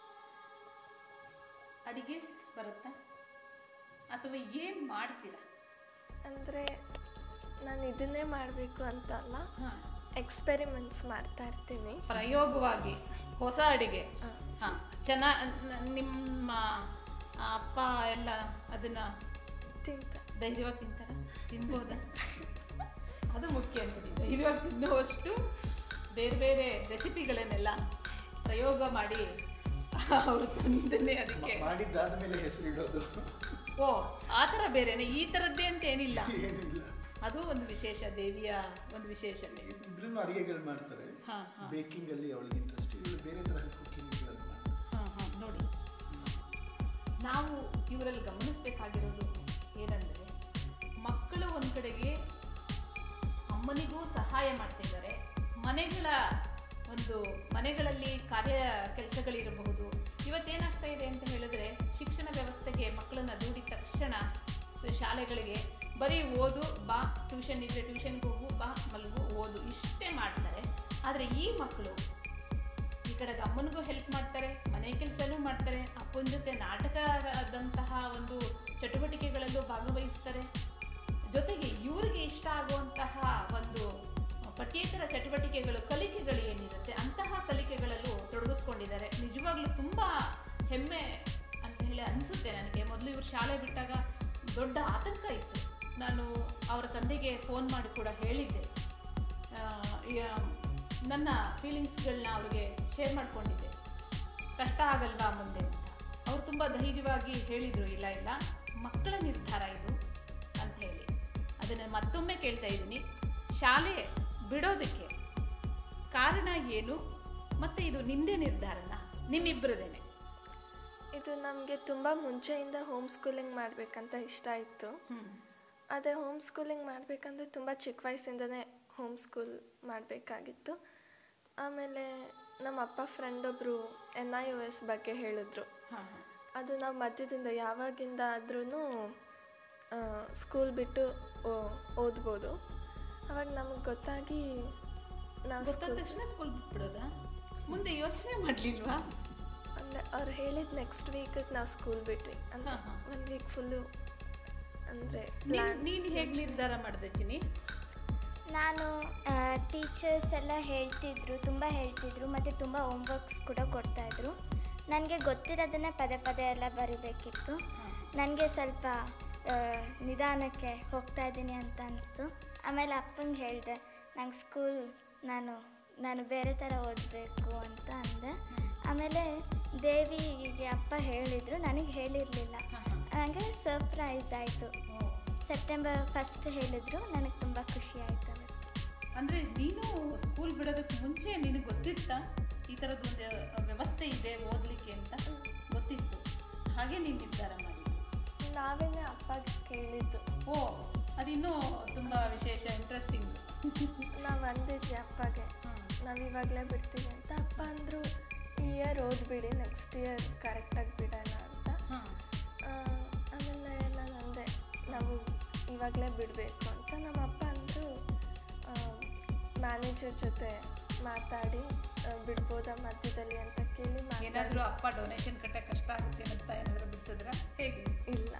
ಅಡಿಗೆ ಬರುತ್ತಾ ಅಥವಾ ಏನು ಮಾಡ್ತೀರಾ? ಅಂದರೆ ನಾನು ಇದನ್ನೇ ಮಾಡಬೇಕು ಅಂತಲ್ಲ, ಎಕ್ಸ್ಪೆರಿಮೆಂಟ್ಸ್ ಮಾಡ್ತಾ ಇರ್ತೀನಿ. ಪ್ರಯೋಗವಾಗಿ ಹೊಸ ಅಡಿಗೆ. ಹಾಂ, ನಿಮ್ಮ ಅಪ್ಪ ಎಲ್ಲ ಅದನ್ನು ಧೈರ್ಯವಾಗಿ ತಿಂತಾರ? ತಿನ್ಬೋದಾ? ಅದು ಮುಖ್ಯ ಅಂತೀನಿ. ಧೈರ್ಯವಾಗಿ ತಿನ್ನುವಷ್ಟು ಬೇರೆ ಬೇರೆ ರೆಸಿಪಿಗಳನ್ನೆಲ್ಲ ಪ್ರಯೋಗ ಮಾಡಿ ಅವರು ತಂದನೆ ಅದಕ್ಕೆ ಮಾಡಿದ್ದಾದ್ಮೇಲೆ ಹೆಸರಿಡೋದು. ಓ, ಆ ಥರ ಬೇರೆನೆ, ಈ ಥರದ್ದೇ ಅಂತ ಏನಿಲ್ಲ. ಅದು ಒಂದು ವಿಶೇಷ, ದೇವಿಯ ಒಂದು ವಿಶೇಷತೆ. ಇಬ್ಬರೂ ಅಡಿಗೆಗಳು ಮಾಡ್ತಾರೆ. ಬೇಕಿಂಗ್ ಅಲ್ಲಿ ಅವಳಿಗೆ ಇಂಟ್ರೆಸ್ಟ್, ಇವಳು ಬೇರೆ ತರಹ ಕುಕಿಂಗ್ಗಳನ್ನು ಮಾಡ್ತಾರೆ. ನೋಡಿ, ನಾವು ಇವರಲ್ಲಿ ಗಮನಿಸಬೇಕಾಗಿರೋದು ಏನಂದರೆ, ಮಕ್ಕಳು ಒಂದು ಕಡೆಗೆ ಅಮ್ಮನಿಗೂ ಸಹಾಯ ಮಾಡ್ತಿದ್ದಾರೆ, ಮನೆಗಳಲ್ಲಿ ಕಾರ್ಯ ಕೆಲಸಗಳಿರಬಹುದು. ಇವತ್ತೇನಾಗ್ತಾ ಇದೆ ಅಂತ ಹೇಳಿದ್ರೆ, ಶಿಕ್ಷಣ ವ್ಯವಸ್ಥೆಗೆ ಮಕ್ಕಳನ್ನು ದೂಡಿದ ತಕ್ಷಣ ಶಾಲೆಗಳಿಗೆ ಬರೀ ಓದು, ಬಾ, ಟ್ಯೂಷನ್ ಇದ್ದರೆ ಟ್ಯೂಷನ್ಗೆ ಹೋಗು, ಬಾ, ಮಲಗು, ಓದು, ಇಷ್ಟೇ ಮಾಡ್ತಾರೆ. ಆದರೆ ಈ ಮಕ್ಕಳು ಈ ಕಡೆಗೆ ಅಮ್ಮನಿಗೂ ಹೆಲ್ಪ್ ಮಾಡ್ತಾರೆ, ಮನೆ ಕೆಲಸನೂ ಮಾಡ್ತಾರೆ, ಅಪ್ಪನ ಜೊತೆ ನಾಟಕದಂತಹ ಒಂದು ಚಟುವಟಿಕೆಗಳಲ್ಲೂ ಭಾಗವಹಿಸ್ತಾರೆ. ಜೊತೆಗೆ ಇವರಿಗೆ ಇಷ್ಟ ಆಗುವಂತಹ ಒಂದು ಪಠ್ಯೇತರ ಚಟುವಟಿಕೆಗಳು, ಕಲಿಕೆಗಳು ಏನಿರುತ್ತೆ ಅಂತಹ ಕಲಿಕೆಗಳಲ್ಲೂ ತೊಡಗಿಸ್ಕೊಂಡಿದ್ದಾರೆ. ನಿಜವಾಗ್ಲೂ ತುಂಬ ಹೆಮ್ಮೆ ಅಂತ ಹೇಳಿ ಅನಿಸುತ್ತೆ ನನಗೆ. ಮೊದಲು ಇವರು ಶಾಲೆ ಬಿಟ್ಟಾಗ ದೊಡ್ಡ ಆತಂಕ ಇತ್ತು. ನಾನು ಅವರ ತಂದೆಗೆ ಫೋನ್ ಮಾಡಿ ಕೂಡ ಹೇಳಿದ್ದೆ, ನನ್ನ ಫೀಲಿಂಗ್ಸ್ಗಳನ್ನ ಅವ್ರಿಗೆ ಶೇರ್ ಮಾಡ್ಕೊಂಡಿದ್ದೆ, ಕಷ್ಟ ಆಗಲ್ವಾ ಮುಂದೆ ಅಂತ. ಅವರು ತುಂಬ ಧೈರ್ಯವಾಗಿ ಹೇಳಿದರು, ಇಲ್ಲ ಇಲ್ಲ, ಮಕ್ಕಳ ನಿರ್ಧಾರ ಇದು ಅಂತ ಹೇಳಿ. ಅದನ್ನು ಮತ್ತೊಮ್ಮೆ ಕೇಳ್ತಾ ಇದ್ದೀನಿ, ಶಾಲೆ ಬಿಡೋದಕ್ಕೆ ಕಾರಣ ಏನು, ಮತ್ತು ಇದು ನಿಂದೇ ನಿರ್ಧಾರನ, ನಿಮ್ಮಿಬ್ಬರದೇನೆ? ಇದು ನಮಗೆ ತುಂಬ ಮುಂಚೆಯಿಂದ ಹೋಮ್ ಸ್ಕೂಲಿಂಗ್ ಮಾಡಬೇಕಂತ ಇಷ್ಟ ಇತ್ತು. ಅದೇ ಹೋಮ್ ಸ್ಕೂಲಿಂಗ್ ಮಾಡಬೇಕಂದ್ರೆ ತುಂಬ ಚಿಕ್ಕ ವಯಸ್ಸಿಂದನೇ ಹೋಮ್ ಸ್ಕೂಲ್ ಮಾಡಬೇಕಾಗಿತ್ತು. ಆಮೇಲೆ ನಮ್ಮ ಅಪ್ಪ ಫ್ರೆಂಡ್ ಒಬ್ಬರು NIOS ಬಗ್ಗೆ ಹೇಳಿದ್ರು. ಅದು ನಾವು ಮಧ್ಯದಿಂದ ಯಾವಾಗಿಂದ ಆದ್ರೂ ಸ್ಕೂಲ್ ಬಿಟ್ಟು ಓದ್ಬೋದು. ಅವಾಗ ನಮಗೆ ಗೊತ್ತಾಗಿ ನಾವು ತಕ್ಷಣ ಸ್ಕೂಲ್ ಬಿಟ್ಬಿಡೋದಾ? ಮುಂದೆ ಯೋಚನೆ ಮಾಡಲಿಲ್ವಾ? ಅಂದರೆ ಅವ್ರು ಹೇಳಿದ ನೆಕ್ಸ್ಟ್ ವೀಕಿಗೆ ನಾವು ಸ್ಕೂಲ್ ಬಿಟ್ವಿ. ಅಂದರೆ 1 ವೀಕ್ ಫುಲ್ಲು. ಅಂದರೆ ನೀನು ಹೇಗೆ ನಿರ್ಧಾರ ಮಾಡಿದೆ ಚಿನಿ? ನಾನು ಟೀಚರ್ಸ್ ಎಲ್ಲ ತುಂಬ ಹೇಳ್ತಿದ್ರು, ಮತ್ತು ತುಂಬ ಹೋಮ್ವರ್ಕ್ಸ್ ಕೂಡ ಕೊಡ್ತಾಯಿದ್ರು. ನನಗೆ ಗೊತ್ತಿರೋದನ್ನೇ ಪದೇ ಪದೇ ಎಲ್ಲ ಬರಿಬೇಕಿತ್ತು. ನನಗೆ ಸ್ವಲ್ಪ ನಿಧಾನಕ್ಕೆ ಹೋಗ್ತಾ ಇದ್ದೀನಿ ಅಂತ ಅನಿಸ್ತು. ಆಮೇಲೆ ಅಪ್ಪಂಗೆ ಹೇಳಿದೆ, ನಂಗೆ ನಾನು ಬೇರೆ ಥರ ಓದಬೇಕು ಅಂತ ಅಂದೆ. ಆಮೇಲೆ ದೇವಿಗೆ ಅಪ್ಪ ಹೇಳಿದರು, ನನಗೆ ಹೇಳಿರಲಿಲ್ಲ. ನನಗೆ ಸರ್ಪ್ರೈಸ್ ಆಯಿತು. ಸೆಪ್ಟೆಂಬರ್ 1 ಹೇಳಿದ್ರು, ನನಗೆ ತುಂಬ ಖುಷಿ ಆಯಿತು. ಅಂದರೆ ನೀನು ಸ್ಕೂಲ್ ಬಿಡೋದಕ್ಕೆ ಮುಂಚೆ ನಿನಗೆ ಗೊತ್ತಿತ್ತಾ ಈ ಥರದ್ದೊಂದು ವ್ಯವಸ್ಥೆ ಇದೆ ಓದಲಿಕ್ಕೆ ಅಂತ? ಗೊತ್ತಿತ್ತು, ಹಾಗೆ ನೀನು ನಿರ್ಧಾರ ಮಾಡಿದ್ದು? ನಾವೇನೇ ಅಪ್ಪಗೆ ಕೇಳಿದ್ದು. ಓ, ಅದಿನ್ನೂ ತುಂಬ ವಿಶೇಷ, ಇಂಟ್ರೆಸ್ಟಿಂಗ್. ನಾವು ಅಂದಿದ್ವಿ ಅಪ್ಪಗೆ, ನಾವು ಇವಾಗಲೇ ಬಿಡ್ತೀವಿ ಅಂತ. ಅಪ್ಪ ಅಂದರು, ಈ ಇಯರ್ ಓದ್ಬಿಡಿ, ನೆಕ್ಸ್ಟ್ ಇಯರ್ ಕರೆಕ್ಟಾಗಿ ಬಿಡೋಣ ಅಂತ. ಆಮೇಲೆ ನಾನು ಅಂದೆ, ನಾವು ಇವಾಗಲೇ ಬಿಡಬೇಕು ಅಂತ. ನಮ್ಮ ಅಪ್ಪ ಅಂದರು, ಮ್ಯಾನೇಜರ್ ಜೊತೆ ಮಾತಾಡಿ ಬಿಡ್ಬೋದಾ ಮಧ್ಯದಲ್ಲಿ ಅಂತ ಕೇಳಿ. ಏನಾದರೂ ಅಪ್ಪ ಡೊನೇಷನ್ ಕಟ್ಟಕ್ಕೆ ಕಷ್ಟ ಆಗುತ್ತೆ ಅಂತ ಏನಾದರೂ ಬಿಡಿಸಿದ್ರ ಹೇಗೆ? ಇಲ್ಲ,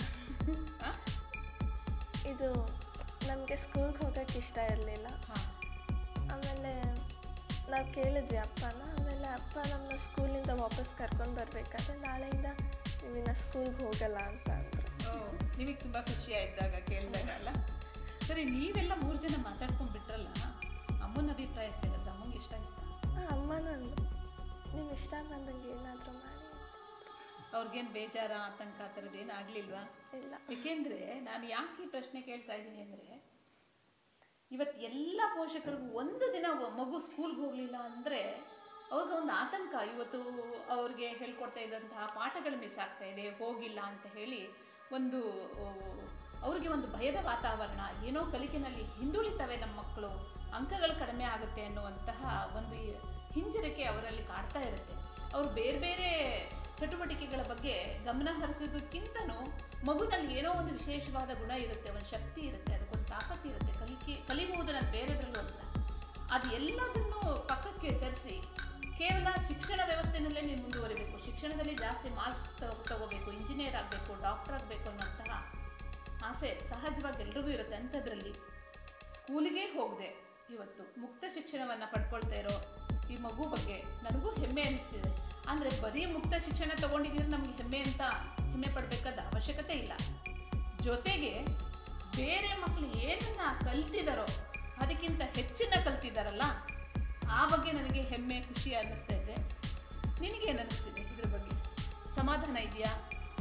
ಇದು ನಮಗೆ ಸ್ಕೂಲ್ಗೆ ಹೋಗೋಕ್ಕೆ ಇಷ್ಟ ಇರಲಿಲ್ಲ. ಆಮೇಲೆ ನಾವು ಕೇಳಿದ್ವಿ ಅಪ್ಪನ. ಆಮೇಲೆ ಅಪ್ಪ ನಮ್ಮನ್ನ ಸ್ಕೂಲಿಂದ ವಾಪಸ್ ಕರ್ಕೊಂಡು ಬರಬೇಕಾದ್ರೆ, ನಾಳೆಯಿಂದ ನೀವಿನ್ನ ಸ್ಕೂಲ್ಗೆ ಹೋಗಲ್ಲ ಅಂತ ಅಂದರು. ನಿಮಗೆ ತುಂಬ ಖುಷಿ ಆಯಿತಾಗ ಕೇಳಿದಾಗ ಅಲ್ಲ? ಸರಿ, ನೀವೆಲ್ಲ 3 ಜನ ಮಾತಾಡ್ಕೊಂಡು ಬಿಟ್ರಲ್ಲ, ಅಮ್ಮನ ಅಭಿಪ್ರಾಯ ಕೇಳಿದ್ರೆ ಅಮ್ಮಂಗೆ ಇಷ್ಟ ಆಯ್ತಾ? ಅಮ್ಮನೂ ಅಂದು, ನಿಮ್ಮ ಇಷ್ಟ ಬಂದಂಗೆ ಏನಾದರೂ ಮಾಡಿ. ಅವ್ರಿಗೇನು ಬೇಜಾರ, ಆತಂಕ ಆ ಥರದ್ದೇನು ಆಗಲಿಲ್ವಾ? ಇಲ್ಲ. ಏಕೆಂದರೆ ನಾನು ಯಾಕೆ ಈ ಪ್ರಶ್ನೆ ಕೇಳ್ತಾ ಇದ್ದೀನಿ ಅಂದರೆ, ಇವತ್ತು ಎಲ್ಲ ಪೋಷಕರಿಗೂ ಒಂದು ದಿನ ಮಗು ಸ್ಕೂಲ್ಗೆ ಹೋಗಲಿಲ್ಲ ಅಂದರೆ ಅವ್ರಿಗೆ ಒಂದು ಆತಂಕ. ಇವತ್ತು ಅವ್ರಿಗೆ ಹೇಳ್ಕೊಡ್ತಾ ಇದ್ದಂತಹ ಪಾಠಗಳು ಮಿಸ್ ಆಗ್ತಾ ಇದೆ, ಹೋಗಿಲ್ಲ ಅಂತ ಹೇಳಿ ಒಂದು ಅವ್ರಿಗೆ ಒಂದು ಭಯದ ವಾತಾವರಣ, ಏನೋ ಕಲಿಕೆನಲ್ಲಿ ಹಿಂದುಳಿತವೆ ನಮ್ಮ ಮಕ್ಕಳು, ಅಂಕಗಳು ಕಡಿಮೆ ಆಗುತ್ತೆ ಅನ್ನುವಂತಹ ಒಂದು ಹಿಂಜರಿಕೆ ಅವರಲ್ಲಿ ಕಾಡ್ತಾ ಇರುತ್ತೆ. ಅವರು ಬೇರೆ ಬೇರೆ ಚಟುವಟಿಕೆಗಳ ಬಗ್ಗೆ ಗಮನ ಹರಿಸೋದಕ್ಕಿಂತನೂ ಮಗುನಲ್ಲಿ ಏನೋ ಒಂದು ವಿಶೇಷವಾದ ಗುಣ ಇರುತ್ತೆ, ಒಂದು ಶಕ್ತಿ ಇರುತ್ತೆ, ಅದಕ್ಕೊಂದು ತಾಕತ್ತು ಇರುತ್ತೆ, ಕಲಿಬಹುದು ನಾನು ಬೇರೆದ್ರಲ್ಲೂ ಅಂತ. ಅದು ಎಲ್ಲದನ್ನು ಪಕ್ಕಕ್ಕೆ ಸರಿಸಿ ಕೇವಲ ಶಿಕ್ಷಣ ವ್ಯವಸ್ಥೆನಲ್ಲೇ ನೀವು ಮುಂದುವರಿಬೇಕು, ಶಿಕ್ಷಣದಲ್ಲಿ ಜಾಸ್ತಿ ಮಾರ್ಕ್ಸ್ ತಗೋಬೇಕು, ಇಂಜಿನಿಯರ್ ಆಗಬೇಕು, ಡಾಕ್ಟರ್ ಆಗಬೇಕು ಅನ್ನೋಂತಹ ಆಸೆ ಸಹಜವಾಗಿ ಎಲ್ರಿಗೂ ಇರುತ್ತೆ. ಅಂಥದ್ರಲ್ಲಿ ಸ್ಕೂಲಿಗೆ ಹೋಗದೆ ಇವತ್ತು ಮುಕ್ತ ಶಿಕ್ಷಣವನ್ನು ಪಡ್ಕೊಳ್ತಾ ಇರೋ ಈ ಮಗು ಬಗ್ಗೆ ನನಗೂ ಹೆಮ್ಮೆ ಅನಿಸ್ತಿದೆ. ಅಂದರೆ ಬರೀ ಮುಕ್ತ ಶಿಕ್ಷಣ ತೊಗೊಂಡಿದ್ರೆ ನಮಗೆ ಹೆಮ್ಮೆ ಪಡಬೇಕಾದ ಅವಶ್ಯಕತೆ ಇಲ್ಲ. ಜೊತೆಗೆ ಬೇರೆ ಮಕ್ಕಳು ಏನನ್ನ ಕಲ್ತಿದ್ದಾರೋ ಅದಕ್ಕಿಂತ ಹೆಚ್ಚಿನ ಕಲ್ತಿದ್ದಾರಲ್ಲ, ಆ ಬಗ್ಗೆ ನನಗೆ ಹೆಮ್ಮೆ, ಖುಷಿ ಅನ್ನಿಸ್ತಾ ಇದೆ. ನಿನಗೇನು ಅನ್ನಿಸ್ತಿದೆ ಇದ್ರ ಬಗ್ಗೆ? ಸಮಾಧಾನ ಇದೆಯಾ,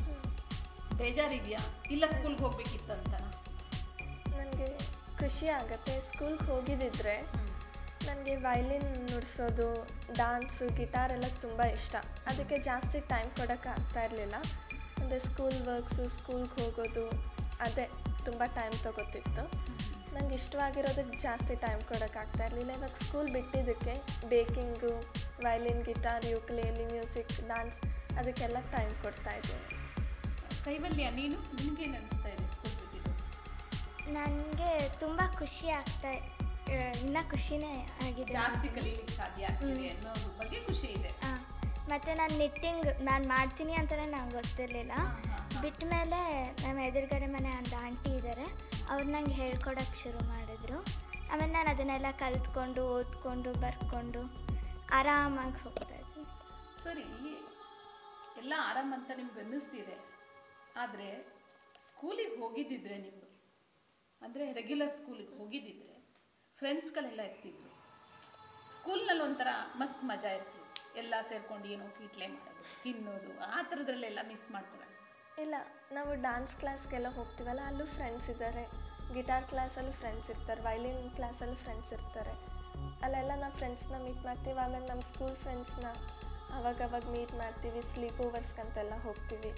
ಬೇಜಾರಿದೆಯಾ, ಇಲ್ಲ ಸ್ಕೂಲ್ಗೆ ಹೋಗ್ಬೇಕಿತ್ತು ಅಂತ? ನನಗೆ ಖುಷಿ ಆಗುತ್ತೆ. ಸ್ಕೂಲ್ಗೆ ಹೋಗಿದ್ದಿದ್ರೆ ನನಗೆ ವೈಲಿನ್ ನುಡಿಸೋದು, ಡ್ಯಾನ್ಸು, ಗಿಟಾರ್ ಎಲ್ಲ ತುಂಬ ಇಷ್ಟ. ಅದಕ್ಕೆ ಜಾಸ್ತಿ ಟೈಮ್ ಕೊಡೋಕ್ಕೆ ಆಗ್ತಾ ಇರಲಿಲ್ಲ. ಅಂದರೆ ಸ್ಕೂಲ್ ವರ್ಕ್ಸು, ಸ್ಕೂಲ್ಗೆ ಹೋಗೋದು ಅದೇ ತುಂಬ ಟೈಮ್ ತೊಗೋತಿತ್ತು. ನಂಗೆ ಇಷ್ಟವಾಗಿರೋದಕ್ಕೆ ಜಾಸ್ತಿ ಟೈಮ್ ಕೊಡೋಕ್ಕಾಗ್ತಾ ಇರಲಿಲ್ಲ. ಇವಾಗ ಸ್ಕೂಲ್ ಬಿಟ್ಟಿದ್ದಕ್ಕೆ baking, violin, guitar, ukulele, music, dance ಅದಕ್ಕೆಲ್ಲ ಟೈಮ್ ಕೊಡ್ತಾ ಇದ್ದೀನಿ. ಕೈವಲ್ಯ, ನಿನಗೇನು ಅನ್ನಿಸ್ತಾ ಇದೆ ಸ್ಕೂಲ್ ಬಿಟ್ಟಿದ್ದು? ನನಗೆ ತುಂಬ ಖುಷಿ ಆಗ್ತಾ, ಇನ್ನೂ ಖುಷಿನೇ ಆಗಿದೆ. ಜಾಸ್ತಿ ಕಲೀಲಿಕ್ಕೆ ಸಾಧ್ಯ ಆಗ್ತಿದೆ ಅನ್ನೋದ್ರ ಬಗ್ಗೆ ಖುಷಿ ಇದೆ. ಮತ್ತು ನಾನು ನಿಟ್ಟಿಂಗ್ ನಾನು ಮಾಡ್ತೀನಿ ಅಂತಲೇ ನಂಗೆ ಗೊತ್ತಿರಲಿಲ್ಲ. ಬಿಟ್ಟ ಮೇಲೆ ನಮ್ಮ ಎದುರುಗಡೆ ಮನೆ ಒಂದು ಆಂಟಿ ಇದ್ದಾರೆ, ಅವ್ರು ನಂಗೆ ಹೇಳ್ಕೊಡೋಕ್ಕೆ ಶುರು ಮಾಡಿದ್ರು. ಆಮೇಲೆ ನಾನು ಅದನ್ನೆಲ್ಲ ಕಲಿತ್ಕೊಂಡು, ಓದ್ಕೊಂಡು, ಬರ್ಕೊಂಡು ಆರಾಮಾಗಿ ಹೋಗ್ತಾ ಇದ್ದೀನಿ. ಸರಿ, ಎಲ್ಲ ಆರಾಮಂತ ನಿಮ್ಗೆ ಅನ್ನಿಸ್ತಿದೆ. ಆದರೆ ಸ್ಕೂಲಿಗೆ ಹೋಗಿದ್ದಿದ್ರೆ ನೀವು, ಅಂದರೆ ರೆಗ್ಯುಲರ್ ಸ್ಕೂಲಿಗೆ ಹೋಗಿದ್ದಿದ್ರೆ ಫ್ರೆಂಡ್ಸ್ಗಳೆಲ್ಲ ಇರ್ತಿದ್ರು. ಸ್ಕೂಲ್ನಲ್ಲಿ ಒಂಥರ ಮಸ್ತ್ ಮಜಾ ಇರ್ತಿತ್ತು, ಎಲ್ಲ ಸೇರ್ಕೊಂಡು ಏನೋ ಕೀಟ್ಲೆ ಮಾಡೋದು, ತಿನ್ನೋದು, ಆ ಥರದ್ರಲ್ಲೆಲ್ಲ ಮಿಸ್ ಮಾಡ್ಕೊಳ್ಳೋದು. ಇಲ್ಲ, ನಾವು ಡ್ಯಾನ್ಸ್ ಕ್ಲಾಸ್ಗೆಲ್ಲ ಹೋಗ್ತೀವಲ್ಲ, ಅಲ್ಲೂ ಫ್ರೆಂಡ್ಸ್ ಇದ್ದಾರೆ. ಗಿಟಾರ್ ಕ್ಲಾಸಲ್ಲೂ ಫ್ರೆಂಡ್ಸ್ ಇರ್ತಾರೆ, ವೈಲಿನ್ ಕ್ಲಾಸಲ್ಲೂ ಫ್ರೆಂಡ್ಸ್ ಇರ್ತಾರೆ. ಅಲ್ಲೆಲ್ಲ ನಾವು ಫ್ರೆಂಡ್ಸ್ನ ಮೀಟ್ ಮಾಡ್ತೀವಿ. ಆಮೇಲೆ ನಮ್ಮ ಸ್ಕೂಲ್ ಫ್ರೆಂಡ್ಸ್ನ ಅವಾಗವಾಗ ಮೀಟ್ ಮಾಡ್ತೀವಿ, ಸ್ಲೀಪ್ ಓವರ್ಸ್ಗಂತೆಲ್ಲ ಹೋಗ್ತೀವಿ.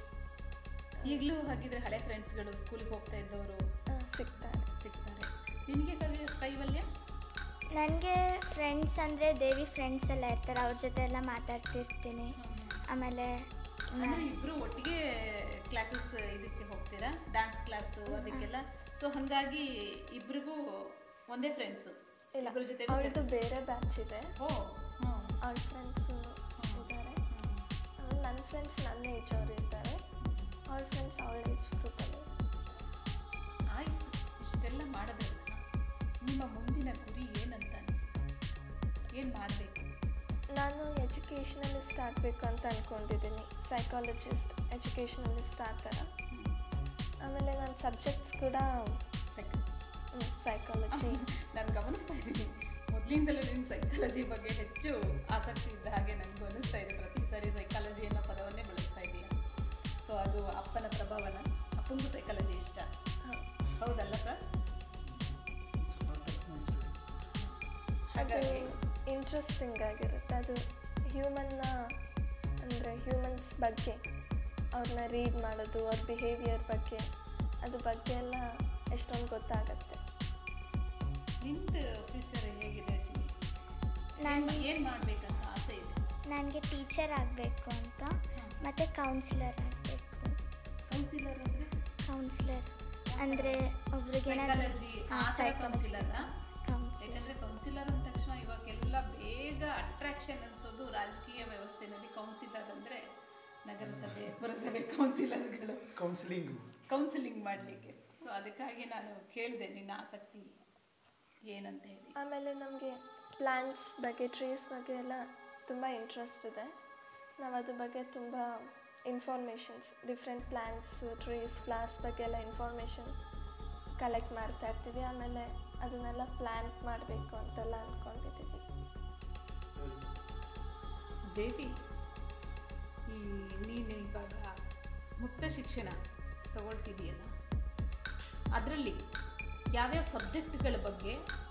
ಈಗಲೂ ಹಾಗಿದ್ರೆ ಹಳೆ ಫ್ರೆಂಡ್ಸ್ಗಳು ಸ್ಕೂಲಿಗೆ ಹೋಗ್ತಾ ಇದ್ದವರು ಸಿಗ್ತಾರೆ. ನಿನಗೆ ಕೈವಲ್ಯ? ನನಗೆ ಫ್ರೆಂಡ್ಸ್ ಅಂದರೆ ದೇವಿ ಫ್ರೆಂಡ್ಸ್ ಎಲ್ಲ ಇರ್ತಾರೆ, ಅವ್ರ ಜೊತೆ ಎಲ್ಲ ಮಾತಾಡ್ತಿರ್ತೀನಿ. ಆಮೇಲೆ ಅಂದರೆ ಇಬ್ಬರು ಒಟ್ಟಿಗೆ ಕ್ಲಾಸಸ್ ಇದಕ್ಕೆ ಹೋಗ್ತೀರಾ, ಡ್ಯಾನ್ಸ್ ಕ್ಲಾಸು ಅದಕ್ಕೆಲ್ಲ? ಸೊ ಹಾಗಾಗಿ ಇಬ್ರಿಗೂ ಒಂದೇ ಫ್ರೆಂಡ್ಸು? ಇಲ್ಲ, ಅವ್ರದ್ದು ಬೇರೆ ಬ್ಯಾಚ್ ಇದೆ. ಅವ್ರ ಫ್ರೆಂಡ್ಸು ಇದ್ದಾರೆ. ನನ್ನ ಫ್ರೆಂಡ್ಸ್ ನನ್ನ ಏಜ್ ಅವರು ಇದ್ದಾರೆ, ಅವ್ರ ಫ್ರೆಂಡ್ಸ್ ಅವಳ ಏಜ್ ಗ್ರೂಪಲ್ಲಿ. ಆಯಿತು, ಇಷ್ಟೆಲ್ಲ ಮಾಡೋದ್ರಿಂದ ನಿಮ್ಮ ಮುಂದಿನ ಗುರಿ ಏನಂತ ಅನಿಸುತ್ತೆ? ಏನು ಮಾಡಬೇಕು? ನಾನು ಎಜುಕೇಷನಲಿಸ್ಟ್ ಆಗಬೇಕು ಅಂತ ಅಂದ್ಕೊಂಡಿದ್ದೀನಿ, ಸೈಕಾಲಜಿಸ್ಟ್, ಎಜುಕೇಷನಲಿಸ್ಟ್ ಆ ಥರ. ಆಮೇಲೆ ನನ್ನ ಸಬ್ಜೆಕ್ಟ್ಸ್ ಕೂಡ ಸೈಕಾಲಜಿ. ನಾನು ಗಮನಿಸ್ತಾ ಇದ್ದೀನಿ, ಮೊದಲಿಂದಲೂ ನಿಮ್ಗೆ ಸೈಕಾಲಜಿ ಬಗ್ಗೆ ಹೆಚ್ಚು ಆಸಕ್ತಿ ಇದ್ದ ಹಾಗೆ ನನಗೂ ಅನ್ನಿಸ್ತಾ ಇದೆ. ಪ್ರತಿ ಸಾರಿ ಸೈಕಾಲಜಿ ಅನ್ನೋ ಪದವನ್ನೇ ಬಳಸ್ತಾ ಇದ್ದೀಯ. ಸೊ ಅದು ಅಪ್ಪನ ಪ್ರಭಾವನ? ಅಪ್ಪನಿಗೂ ಸೈಕಾಲಜಿ ಇಷ್ಟ, ಹೌದಲ್ಲ ಸರ್? ಹಾಗಾಗಿ ಇಂಟ್ರೆಸ್ಟಿಂಗ್ ಆಗಿರುತ್ತೆ. ಅದು ಹ್ಯೂಮನ್ನ, ಅಂದರೆ ಹ್ಯೂಮನ್ಸ್ ಬಗ್ಗೆ ಅವ್ರನ್ನ ರೀಡ್ ಮಾಡೋದು, ಅವ್ರ ಬಿಹೇವಿಯರ್ ಬಗ್ಗೆ, ಅದ್ರ ಬಗ್ಗೆ ಎಲ್ಲ ಎಷ್ಟೊಂದು ಗೊತ್ತಾಗತ್ತೆ. ನಿಂದು ಫ್ಯೂಚರ್ ಹೇಗಿದೆ? ನಾನು ಏನು ಮಾಡಬೇಕಂತ ಆಸೆ ಇದೆ? ನನಗೆ ಟೀಚರ್ ಆಗಬೇಕು ಅಂತ, ಮತ್ತು ಕೌನ್ಸಿಲರ್ ಆಗಬೇಕು. ಕೌನ್ಸಿಲರ್ ಅಂದರೆ? ಕೌನ್ಸಿಲರ್ ಅಂದರೆ ಒಬ್ರಿಗೆ ಕೌನ್ಸಿಲರ್. ಯಾಕಂದರೆ ಕೌನ್ಸಿಲರ್ ಅಂದ ತಕ್ಷಣ ಇವಾಗೆಲ್ಲ ಬೇಗ ಅಟ್ರಾಕ್ಷನ್ ಅನ್ಸೋದು ರಾಜಕೀಯ ವ್ಯವಸ್ಥೆಯಲ್ಲಿ. ಕೌನ್ಸಿಲರ್ ಅಂದರೆ ನಗರಸಭೆ, ಪುರಸಭೆ ಕೌನ್ಸಿಲರ್ಗಳು ಕೌನ್ಸಿಲಿಂಗ್ ಮಾಡಲಿಕ್ಕೆ. ಸೊ ಅದಕ್ಕಾಗಿ ನಾನು ಕೇಳಿದೆ ನಿನ್ನ ಆಸಕ್ತಿ ಏನಂತ ಹೇಳಿ. ಆಮೇಲೆ ನಮಗೆ ಪ್ಲ್ಯಾಂಟ್ಸ್ ಬಗ್ಗೆ, ಟ್ರೀಸ್ ಬಗ್ಗೆ ಎಲ್ಲ ತುಂಬ ಇಂಟ್ರೆಸ್ಟ್ ಇದೆ. ನಾವು ಅದ್ರ ಬಗ್ಗೆ ತುಂಬ informations, different plants, trees, flowers ಬಗ್ಗೆ ಎಲ್ಲ ಇನ್ಫಾರ್ಮೇಷನ್ ಕಲೆಕ್ಟ್ ಮಾಡ್ತಾ ಇರ್ತೀವಿ. ಆಮೇಲೆ ಅದನ್ನೆಲ್ಲ ಪ್ಲ್ಯಾಂಟ್ ಮಾಡಬೇಕು ಅಂತೆಲ್ಲ ಅಂದ್ಕೊಂಡಿದ್ದೀವಿ. ದೇವಿ, ನೀನು ಇವಾಗ ಮುಕ್ತ ಶಿಕ್ಷಣ ತಗೊಳ್ತಿದೆಯಲ್ಲ, ಅದರಲ್ಲಿ ಯಾವ್ಯಾವ ಸಬ್ಜೆಕ್ಟ್ಗಳ ಬಗ್ಗೆ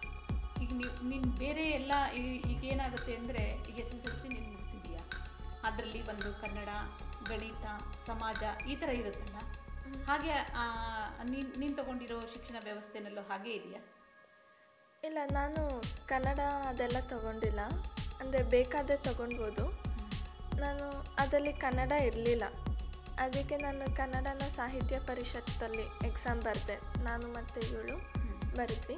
ಈಗ ನೀನು ಬೇರೆ ಎಲ್ಲ ಈಗ ಏನಾಗುತ್ತೆ ಅಂದರೆ ಈಗ SSLC ನೀನು ಮುಗಿಸಿದೀಯಾ, ಅದರಲ್ಲಿ ಒಂದು ಕನ್ನಡ, ಗಣಿತ, ಸಮಾಜ ಈ ಥರ ಇರುತ್ತಲ್ಲ, ಹಾಗೆ ನೀನು ತಗೊಂಡಿರೋ ಶಿಕ್ಷಣ ವ್ಯವಸ್ಥೆನಲ್ಲೂ ಹಾಗೇ ಇದೆಯಾ? ಇಲ್ಲ, ನಾನು ಕನ್ನಡ ಅದೆಲ್ಲ ತಗೊಂಡಿಲ್ಲ. ಅಂದರೆ ಬೇಕಾದರೆ ತಗೊಳ್ಬೋದು. ನಾನು ಅದರಲ್ಲಿ ಕನ್ನಡ ಇರಲಿಲ್ಲ. ಅದಕ್ಕೆ ನಾನು ಕನ್ನಡನ ಸಾಹಿತ್ಯ ಪರಿಷತ್ತಲ್ಲಿ ಎಕ್ಸಾಮ್ ಬರೆದೆ. ನಾನು ಮತ್ತು ಇವಳು ಬರೆದ್ವಿ.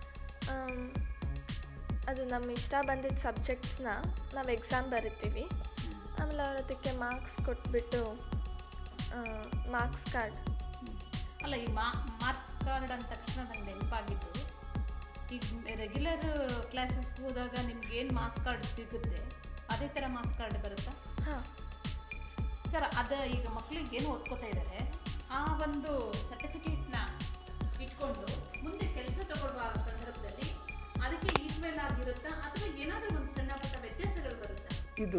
ಅದು ನಮ್ಮ ಇಷ್ಟ ಬಂದಿದ್ದ ಸಬ್ಜೆಕ್ಟ್ಸ್ನ ನಾವು ಎಕ್ಸಾಮ್ ಬರಿತೀವಿ. ಆಮೇಲೆ ಅವ್ರು ಅದಕ್ಕೆ ಮಾರ್ಕ್ಸ್ ಕೊಟ್ಬಿಟ್ಟು ಮಾರ್ಕ್ಸ್ ಕಾರ್ಡ್. ಅಲ್ಲ, ಈ ಮಾರ್ಕ್ಸ್ ಕಾರ್ಡ್ ಅಂದ ತಕ್ಷಣ ನಂಗೆ ನೆನಪಾಗಿದ್ದು, ಈಗ ರೆಗ್ಯುಲರ್ ಕ್ಲಾಸಸ್ಗೆ ಹೋದಾಗ ನಿಮ್ಗೇನು ಮಾರ್ಕ್ಸ್ ಕಾರ್ಡ್ ಸಿಗುತ್ತೆ ಅದೇ ಥರ ಮಾರ್ಕ್ಸ್ ಕಾರ್ಡ್ ಬರುತ್ತಾ? ಹಾಂ ಸರ್, ಅದು ಈಗ ಮಕ್ಕಳಿಗೆ ಏನು ಓದ್ಕೋತಾ ಇದ್ದಾರೆ, ಆ ಒಂದು ಸರ್ಟಿಫಿಕೇಟ್ನ ಇಟ್ಕೊಂಡು ಮುಂದೆ ಕೆಲಸ ತಗೊಳ್ಳುವ ಸಂದರ್ಭದಲ್ಲಿ ಅದಕ್ಕೆ ಈಕ್ವಲ್ ಆಗಿರುತ್ತಾ ಅಥವಾ ಏನಾದರೂ ಒಂದು ಸಣ್ಣ ಪುಟ್ಟ ವ್ಯತ್ಯಾಸಗಳು ಬರುತ್ತಾ? ಇದು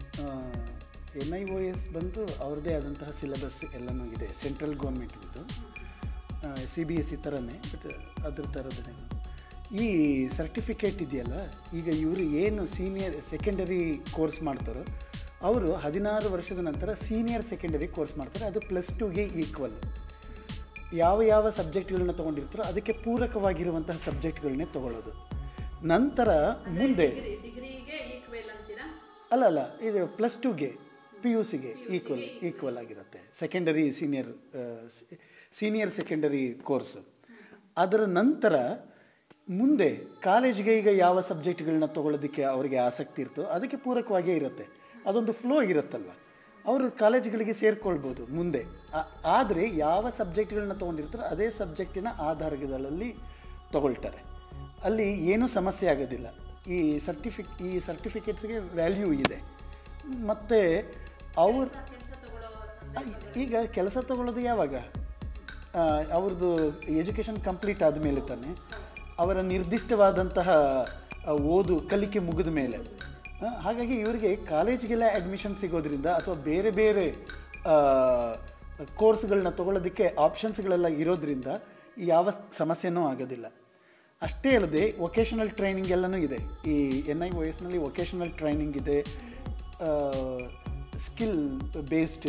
NIOS ಬಂದು ಅವ್ರದ್ದೇ ಆದಂತಹ ಸಿಲೆಬಸ್ ಎಲ್ಲನೂ ಇದೆ. ಸೆಂಟ್ರಲ್ ಗೌರ್ಮೆಂಟ್ ಇದು CBSE ಥರನೇ, ಬಟ್ ಅದ್ರ ಥರದೇ. ಈ ಸರ್ಟಿಫಿಕೇಟ್ ಇದೆಯಲ್ಲ, ಈಗ ಇವರು ಏನು ಸೆಕೆಂಡರಿ ಕೋರ್ಸ್ ಮಾಡ್ತಾರೋ ಅವರು 16 ವರ್ಷದ ನಂತರ ಸೀನಿಯರ್ ಸೆಕೆಂಡರಿ ಕೋರ್ಸ್ ಮಾಡ್ತಾರೆ. ಅದು +2ಗೆ ಈಕ್ವಲ್. ಯಾವ ಸಬ್ಜೆಕ್ಟ್ಗಳನ್ನ ತೊಗೊಂಡಿರ್ತಾರೋ ಅದಕ್ಕೆ ಪೂರಕವಾಗಿರುವಂತಹ ಸಬ್ಜೆಕ್ಟ್ಗಳನ್ನೇ ತೊಗೊಳ್ಳೋದು. ನಂತರ ಮುಂದೆ ಡಿಗ್ರಿಗೆ ಈಕ್ವಲ್ ಅಂತೀರಾ? ಅಲ್ಲ, ಇದು +2ಗೆ PUCಗೆ ಈಕ್ವಲ್ ಆಗಿರುತ್ತೆ. Secondary senior secondary course. ಅದರ ನಂತರ ಮುಂದೆ ಕಾಲೇಜ್ಗೆ ಈಗ ಯಾವ ಸಬ್ಜೆಕ್ಟ್ಗಳನ್ನ ತೊಗೊಳ್ಳೋದಕ್ಕೆ ಅವರಿಗೆ ಆಸಕ್ತಿ ಇರ್ತೋ ಅದಕ್ಕೆ ಪೂರಕವಾಗೇ ಇರುತ್ತೆ. ಅದೊಂದು ಫ್ಲೋ ಇರುತ್ತಲ್ವ, ಅವರು ಕಾಲೇಜ್ಗಳಿಗೆ ಸೇರಿಕೊಳ್ಬೋದು ಮುಂದೆ. ಆದರೆ ಯಾವ ಸಬ್ಜೆಕ್ಟ್ಗಳನ್ನ ತೊಗೊಂಡಿರ್ತಾರೋ ಅದೇ ಸಬ್ಜೆಕ್ಟಿನ ಆಧಾರಗಳಲ್ಲಿ ತೊಗೊಳ್ತಾರೆ. ಅಲ್ಲಿ ಏನೂ ಸಮಸ್ಯೆ ಆಗೋದಿಲ್ಲ. ಈ ಸರ್ಟಿಫಿಕೇಟ್ಸ್ಗೆ ವ್ಯಾಲ್ಯೂ ಇದೆ. ಮತ್ತು ಅವ್ರು ಈಗ ಕೆಲಸ ತಗೊಳ್ಳೋದು ಯಾವಾಗ? ಅವ್ರದ್ದು ಎಜುಕೇಷನ್ ಕಂಪ್ಲೀಟ್ ಆದಮೇಲೆ ತಾನೆ, ಅವರ ನಿರ್ದಿಷ್ಟವಾದಂತಹ ಕಲಿಕೆ ಮುಗಿದ ಮೇಲೆ. ಹಾಗಾಗಿ ಇವರಿಗೆ ಕಾಲೇಜಿಗೆಲ್ಲ ಅಡ್ಮಿಷನ್ ಸಿಗೋದ್ರಿಂದ ಅಥವಾ ಬೇರೆ ಬೇರೆ ಕೋರ್ಸ್ಗಳನ್ನ ತೊಗೊಳ್ಳೋದಕ್ಕೆ ಆಪ್ಷನ್ಸ್ಗಳೆಲ್ಲ ಇರೋದ್ರಿಂದ ಯಾವ ಸಮಸ್ಯೆನೂ ಆಗೋದಿಲ್ಲ. ಅಷ್ಟೇ ಅಲ್ಲದೆ ವೊಕೇಶನಲ್ ಟ್ರೈನಿಂಗ್ ಎಲ್ಲನೂ ಇದೆ. ಈ NIOSನಲ್ಲಿ ವೊಕೇಶನಲ್ ಟ್ರೈನಿಂಗ್ ಇದೆ, ಸ್ಕಿಲ್ ಬೇಸ್ಡ್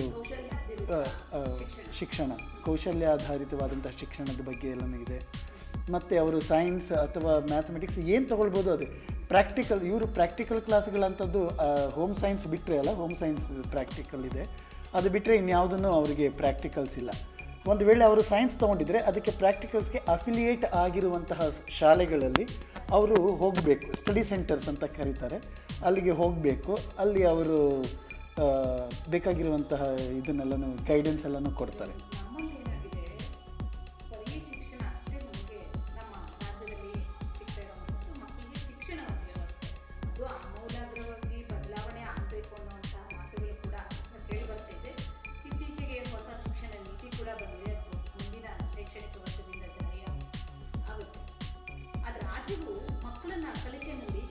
ಶಿಕ್ಷಣ, ಕೌಶಲ್ಯಾಧಾರಿತವಾದಂಥ ಶಿಕ್ಷಣದ ಬಗ್ಗೆ ಎಲ್ಲನೂ ಇದೆ. ಮತ್ತು ಅವರು ಸೈನ್ಸ್ ಅಥವಾ ಮ್ಯಾಥಮೆಟಿಕ್ಸ್ ಏನು ತೊಗೊಳ್ಬೋದು ಅದು ಇವರು ಪ್ರಾಕ್ಟಿಕಲ್ ಕ್ಲಾಸ್ಗಳಂಥದ್ದು ಹೋಮ್ ಸೈನ್ಸ್ ಬಿಟ್ಟರೆ ಅಲ್ಲ, ಹೋಮ್ ಸೈನ್ಸ್ ಪ್ರಾಕ್ಟಿಕಲ್ ಇದೆ. ಅದು ಬಿಟ್ಟರೆ ಇನ್ಯಾವುದನ್ನು ಅವರಿಗೆ ಪ್ರಾಕ್ಟಿಕಲ್ಸ್ ಇಲ್ಲ. ಒಂದು ವೇಳೆ ಅವರು ಸೈನ್ಸ್ ತೊಗೊಂಡಿದ್ರೆ ಅದಕ್ಕೆ ಪ್ರಾಕ್ಟಿಕಲ್ಸ್ಗೆ ಅಫಿಲಿಯೇಟ್ ಆಗಿರುವಂತಹ ಶಾಲೆಗಳಲ್ಲಿ ಅವರು ಹೋಗಬೇಕು. ಸ್ಟಡಿ ಸೆಂಟರ್ಸ್ ಅಂತ ಕರೀತಾರೆ. ಅಲ್ಲಿಗೆ ಹೋಗಬೇಕು. ಅಲ್ಲಿ ಅವರು ಬೇಕಾಗಿರುವಂತಹ ಇದನ್ನೆಲ್ಲನೂ ಗೈಡೆನ್ಸ್ ಎಲ್ಲನೂ ಕೊಡ್ತಾರೆ. ನಮ್ಮಲ್ಲಿ ಏನಾಗಿದೆ, ಬರೀ ಶಿಕ್ಷಣ ಅಷ್ಟೇ ನಮಗೆ ನಮ್ಮ ರಾಜ್ಯದಲ್ಲಿ ಸಿಗ್ತಾ ಇರೋದು. ಮಕ್ಕಳಿಗೆ ಶಿಕ್ಷಣ ವ್ಯವಸ್ಥೆ ಅದು ಆಮೂಲಾಗ್ರವಾಗಿ ಬದಲಾವಣೆ ಆಗಬೇಕು ಅನ್ನುವಂಥ ಮಾತುಗಳು ಕೂಡ ಕೇಳಿ ಬರ್ತಾ ಇದೆ. ಇತ್ತೀಚೆಗೆ ಹೊಸ ಶಿಕ್ಷಣ ನೀತಿ ಕೂಡ ಬಂದಿದೆ. ಮುಂದಿನ ಶೈಕ್ಷಣಿಕ ವರ್ಷದಿಂದ ಜಾರಿ ಆಗುತ್ತೆ. ಅದರ ಆಚೆಗೂ ಮಕ್ಕಳನ್ನ ಕಲಿಕೆಯಲ್ಲಿ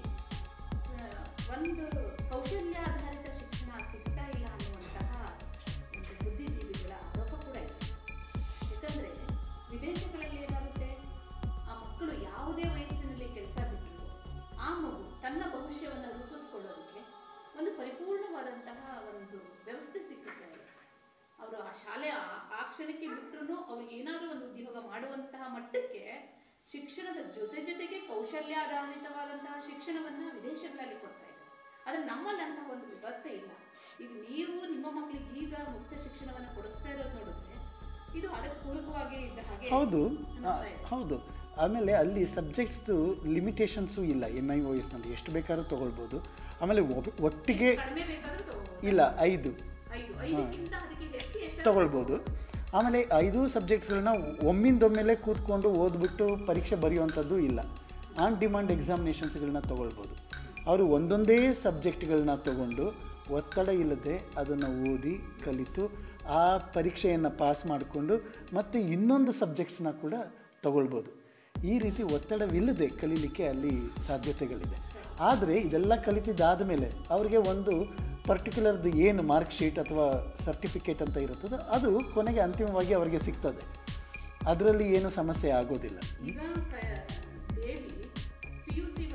ಒಂದು ಕೌಶಲ್ಯಾಧಾರಿತ ಶಿಕ್ಷಣ ಸಿಗ್ತಾ ಇಲ್ಲ ಅನ್ನುವಂತಹ ಒಂದು ಬುದ್ಧಿಜೀವಿಗಳ ಆರೋಪ ಕೂಡ ಇದೆ. ಯಾಕಂದರೆ ವಿದೇಶಗಳಲ್ಲಿ ಏನಾಗುತ್ತೆ, ಆ ಮಕ್ಕಳು ಯಾವುದೇ ವಯಸ್ಸಿನಲ್ಲಿ ಕೆಲಸ ಬಿಟ್ಟರು ಆ ಮಗು ತನ್ನ ಭವಿಷ್ಯವನ್ನು ರೂಪಿಸ್ಕೊಳ್ಳೋದಕ್ಕೆ ಒಂದು ಪರಿಪೂರ್ಣವಾದಂತಹ ಒಂದು ವ್ಯವಸ್ಥೆ ಸಿಕ್ಕುತ್ತೆ. ಅವರು ಆ ಶಾಲೆ ಆ ಕ್ಷಣಕ್ಕೆ ಬಿಟ್ಟರು ಅವ್ರಿಗೆ ಏನಾದರೂ ಒಂದು ಉದ್ಯೋಗ ಮಾಡುವಂತಹ ಮಟ್ಟಕ್ಕೆ ಶಿಕ್ಷಣದ ಜೊತೆಗೆ ಕೌಶಲ್ಯಾಧಾರಿತವಾದಂತಹ ಶಿಕ್ಷಣವನ್ನು ವಿದೇಶಗಳಲ್ಲಿ ಕೊಡ್ತಾ ಇದ್ದಾರೆ. ಆದರೆ ನಮ್ಮಲ್ಲಿ ಅಂತಹ ಒಂದು ವ್ಯವಸ್ಥೆ ಇಲ್ಲ. ಈಗ ನೀವು ನಿಮ್ಮ ಮಕ್ಕಳಿಗೆ ಈಗ ಮುಕ್ತ ಶಿಕ್ಷಣವನ್ನು ಕೊಡಿಸ್ತಾ ಇರೋದು ನೋಡಿದ್ರೆ ಇದು ಅದಕ್ಕೆ ಪೂರಕವಾಗಿ ಇದ್ದ ಹಾಗೆ. ಹೌದು. ಆಮೇಲೆ ಅಲ್ಲಿ ಸಬ್ಜೆಕ್ಟ್ಸ್ದು ಲಿಮಿಟೇಷನ್ಸು ಇಲ್ಲ. NIOSನಲ್ಲಿ ಎಷ್ಟು ಬೇಕಾದ್ರೂ ತೊಗೊಳ್ಬೋದು. ಆಮೇಲೆ ಒಟ್ಟಿಗೆ ಇಲ್ಲ 5 ತೊಗೊಳ್ಬೋದು. ಆಮೇಲೆ 5 ಸಬ್ಜೆಕ್ಟ್ಸ್ಗಳನ್ನ ಒಮ್ಮಿಂದೊಮ್ಮೆಲೆ ಕೂತ್ಕೊಂಡು ಓದ್ಬಿಟ್ಟು ಪರೀಕ್ಷೆ ಬರೆಯುವಂಥದ್ದು ಇಲ್ಲ. ಆನ್ ಡಿಮಾಂಡ್ ಎಕ್ಸಾಮಿನೇಷನ್ಸ್ಗಳನ್ನ ತೊಗೊಳ್ಬೋದು. ಅವರು ಒಂದೊಂದೇ ಸಬ್ಜೆಕ್ಟ್ಗಳನ್ನ ತೊಗೊಂಡು ಒತ್ತಡ ಇಲ್ಲದೆ ಅದನ್ನು ಓದಿ ಕಲಿತು ಆ ಪರೀಕ್ಷೆಯನ್ನು ಪಾಸ್ ಮಾಡಿಕೊಂಡು ಮತ್ತು ಇನ್ನೊಂದು ಸಬ್ಜೆಕ್ಟ್ಸ್ನ ಕೂಡ ತೊಗೊಳ್ಬೋದು. ಈ ರೀತಿ ಒತ್ತಡವಿಲ್ಲದೆ ಕಲೀಲಿಕ್ಕೆ ಅಲ್ಲಿ ಸಾಧ್ಯತೆಗಳಿದೆ. ಆದರೆ ಇದೆಲ್ಲ ಕಲಿತಿದ್ದಾದ ಮೇಲೆ ಅವರಿಗೆ ಒಂದು ಪರ್ಟಿಕ್ಯುಲರ್ದು ಏನು ಮಾರ್ಕ್ ಶೀಟ್ ಅಥವಾ ಸರ್ಟಿಫಿಕೇಟ್ ಅಂತ ಇರುತ್ತದೋ ಅದು ಕೊನೆಗೆ ಅಂತಿಮವಾಗಿ ಅವರಿಗೆ ಸಿಗ್ತದೆ. ಅದರಲ್ಲಿ ಏನು ಸಮಸ್ಯೆ ಆಗೋದಿಲ್ಲ. ಈಗ ದೇವಿ PUC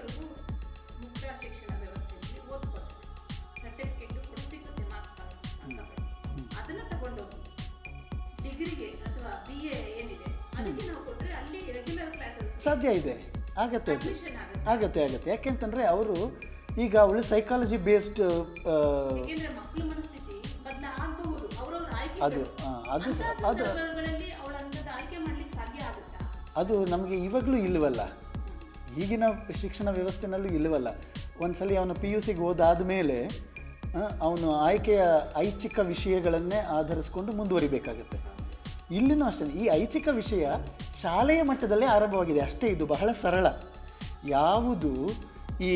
ಅದಕ್ಕೆ ನಾವು ಕೊಟ್ಟರೆ ಅಲ್ಲಿ ರೆಗ್ಯುಲರ್ ಕ್ಲಾಸಸ್ ಸಾಧ್ಯ ಇದೆ, ಆಗತ್ತೆ ಅದು ಅಡ್ಮಿಷನ್ ಆಗುತ್ತೆ. ಆಗತ್ತೆ ಯಾಕೆಂತಂದರೆ ಅವರು ಈಗ ಅವಳು ಸೈಕಾಲಜಿ ಬೇಸ್ಡ್ ಯಾಕೆಂದ್ರೆ ಮಕ್ಕಳ ಮನಸ್ಥಿತಿ ಬದಲ ಆಗಬಹುದು, ಅವರವರ ಆಯ್ಕೆ ಅದು ಅದು ಸಂದರ್ಭಗಳಲ್ಲಿ ಅವಳ ಅಂತದ ಆಯ್ಕೆ ಮಾಡ್ಲಿಕ್ಕೆ ಸಾಧ್ಯ ಆಗುತ್ತಾ? ಅದು ನಮಗೆ ಇವಾಗಲೂ ಇಲ್ಲವಲ್ಲ, ಈಗಿನ ಶಿಕ್ಷಣ ವ್ಯವಸ್ಥೆನಲ್ಲೂ ಇಲ್ಲವಲ್ಲ. ಒಂದ್ಸಲಿ ಅವನು PUC ಓದಾದ ಮೇಲೆ ಅವನು ಆಯ್ಕೆಯ ಐಚ್ಛಿಕ ವಿಷಯಗಳನ್ನೇ ಆಧರಿಸ್ಕೊಂಡು ಮುಂದುವರಿಬೇಕಾಗತ್ತೆ. ಇಲ್ಲಿನೂ ಅಷ್ಟೇ, ಈ ಐಚ್ಛಿಕ ವಿಷಯ ಶಾಲೆಯ ಮಟ್ಟದಲ್ಲೇ ಆರಂಭವಾಗಿದೆ ಅಷ್ಟೇ. ಇದು ಬಹಳ ಸರಳ. ಯಾವುದು ಈ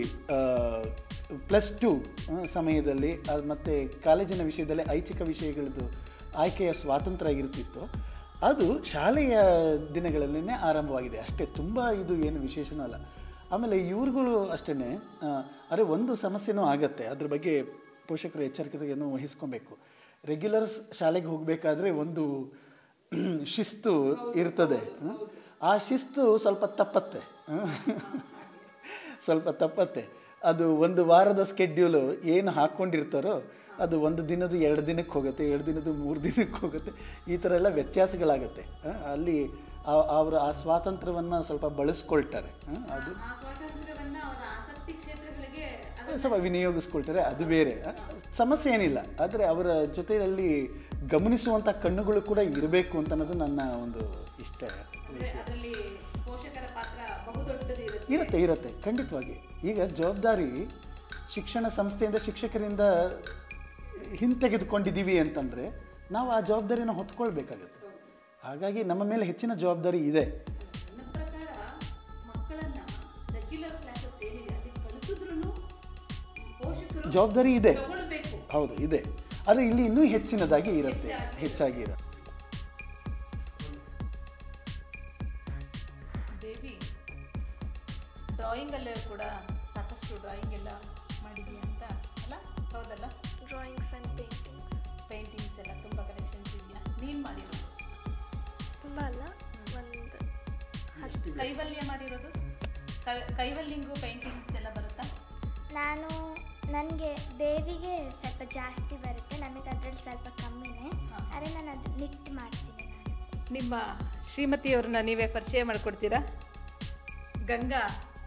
+2 ಸಮಯದಲ್ಲಿ ಮತ್ತು ಕಾಲೇಜಿನ ವಿಷಯದಲ್ಲಿ ಐಚ್ಛಿಕ ವಿಷಯಗಳದ್ದು ಆಯ್ಕೆಯ ಸ್ವಾತಂತ್ರ್ಯ ಇರ್ತಿತ್ತು, ಅದು ಶಾಲೆಯ ದಿನಗಳಲ್ಲೇ ಆರಂಭವಾಗಿದೆ ಅಷ್ಟೇ. ತುಂಬ ಇದು ಏನು ವಿಶೇಷನೂ ಅಲ್ಲ. ಆಮೇಲೆ ಇವ್ರುಗಳು ಅಷ್ಟೇ, ಅರೆ ಒಂದು ಸಮಸ್ಯೆನೂ ಆಗತ್ತೆ, ಅದ್ರ ಬಗ್ಗೆ ಪೋಷಕರು ಎಚ್ಚರಿಕೆಯನ್ನು ವಹಿಸ್ಕೊಬೇಕು. ರೆಗ್ಯುಲರ್ ಶಾಲೆಗೆ ಹೋಗಬೇಕಾದ್ರೆ ಒಂದು ಶಿಸ್ತು ಇರ್ತದೆ. ಆ ಶಿಸ್ತು ಸ್ವಲ್ಪ ತಪ್ಪತ್ತೆ. ಅದು ಒಂದು ವಾರದ ಸ್ಕೆಡ್ಯೂಲು ಏನು ಹಾಕ್ಕೊಂಡಿರ್ತಾರೋ ಅದು 1 ದಿನದ 2 ದಿನಕ್ಕೆ ಹೋಗುತ್ತೆ, 2 ದಿನದ 3 ದಿನಕ್ಕೆ ಹೋಗುತ್ತೆ. ಈ ಥರ ಎಲ್ಲ ವ್ಯತ್ಯಾಸಗಳಾಗತ್ತೆ. ಅಲ್ಲಿ ಅವರು ಆ ಸ್ವಾತಂತ್ರ್ಯವನ್ನು ಸ್ವಲ್ಪ ಬಳಸ್ಕೊಳ್ತಾರೆ. ಅದು ಸ್ವಲ್ಪ ವಿನಿಯೋಗಿಸ್ಕೊಳ್ತಾರೆ, ಅದು ಬೇರೆ ಸಮಸ್ಯೆ ಏನಿಲ್ಲ. ಆದರೆ ಅವರ ಜೊತೆಯಲ್ಲಿ ಗಮನಿಸುವಂಥ ಕಣ್ಣುಗಳು ಕೂಡ ಇರಬೇಕು ಅಂತ ಅನ್ನೋದು ನನ್ನ ಒಂದು ಇಷ್ಟ ವಿಷಯ. ಇರುತ್ತೆ ಖಂಡಿತವಾಗಿ. ಈಗ ಜವಾಬ್ದಾರಿ ಶಿಕ್ಷಣ ಸಂಸ್ಥೆಯಿಂದ ಶಿಕ್ಷಕರಿಂದ ಹಿಂತೆಗೆದುಕೊಂಡಿದ್ದೀವಿ ಅಂತಂದರೆ ನಾವು ಆ ಜವಾಬ್ದಾರಿನ ಹೊತ್ಕೊಳ್ಬೇಕಾಗತ್ತೆ. ಹಾಗಾಗಿ ನಮ್ಮ ಮೇಲೆ ಹೆಚ್ಚಿನ ಜವಾಬ್ದಾರಿ ಇದೆ. ಜವಾಬ್ದಾರಿ ಇದೆ, ಹೌದು ಇದೆ. ಆದರೆ ಇಲ್ಲಿ ಇನ್ನೂ ಹೆಚ್ಚಿನದಾಗಿ ಇರುತ್ತೆ, ಹೆಚ್ಚಾಗಿ ಇರುತ್ತೆ. ಡ್ರಾಯಿಂಗಲ್ಲೇ ಕೂಡ ಸಾಕಷ್ಟು ಡ್ರಾಯಿಂಗ್ ಎಲ್ಲ ಮಾಡಿದ್ಯಾ ಅಂತ ಅಲ್ಲ? ಹೌದಲ್ಲ? ಡ್ರಾಯಿಂಗ್ಸ್ ಆ್ಯಂಡ್ ಪೇಂಟಿಂಗ್ಸ್ ಎಲ್ಲ ತುಂಬ ಕಲೆಕ್ಷನ್ಸ್ ಇದೆಯಾ ನೀನು ಮಾಡಿರೋದು? ತುಂಬ ಅಲ್ಲ, ಒಂದು ಕೈವಲ್ಯ ಮಾಡಿರೋದು? ಕೈವಲ್ಯಂಗು ಪೇಂಟಿಂಗ್ಸ್ ಎಲ್ಲ ಬರುತ್ತಾ? ನನಗೆ ದೇವಿಗೆ ಸ್ವಲ್ಪ ಜಾಸ್ತಿ ಬರುತ್ತೆ, ನನಗೆ ಅದರಲ್ಲಿ ಸ್ವಲ್ಪ ಕಮ್ಮಿನೇ. ಆದರೆ ನಾನು ಅದು ನಿಟ್ ಮಾಡ್ತೀನಿ. ನಿಮ್ಮ ಶ್ರೀಮತಿಯವ್ರನ್ನ ನೀವೇ ಪರಿಚಯ ಮಾಡಿಕೊಡ್ತೀರಾ? ಗಂಗಾ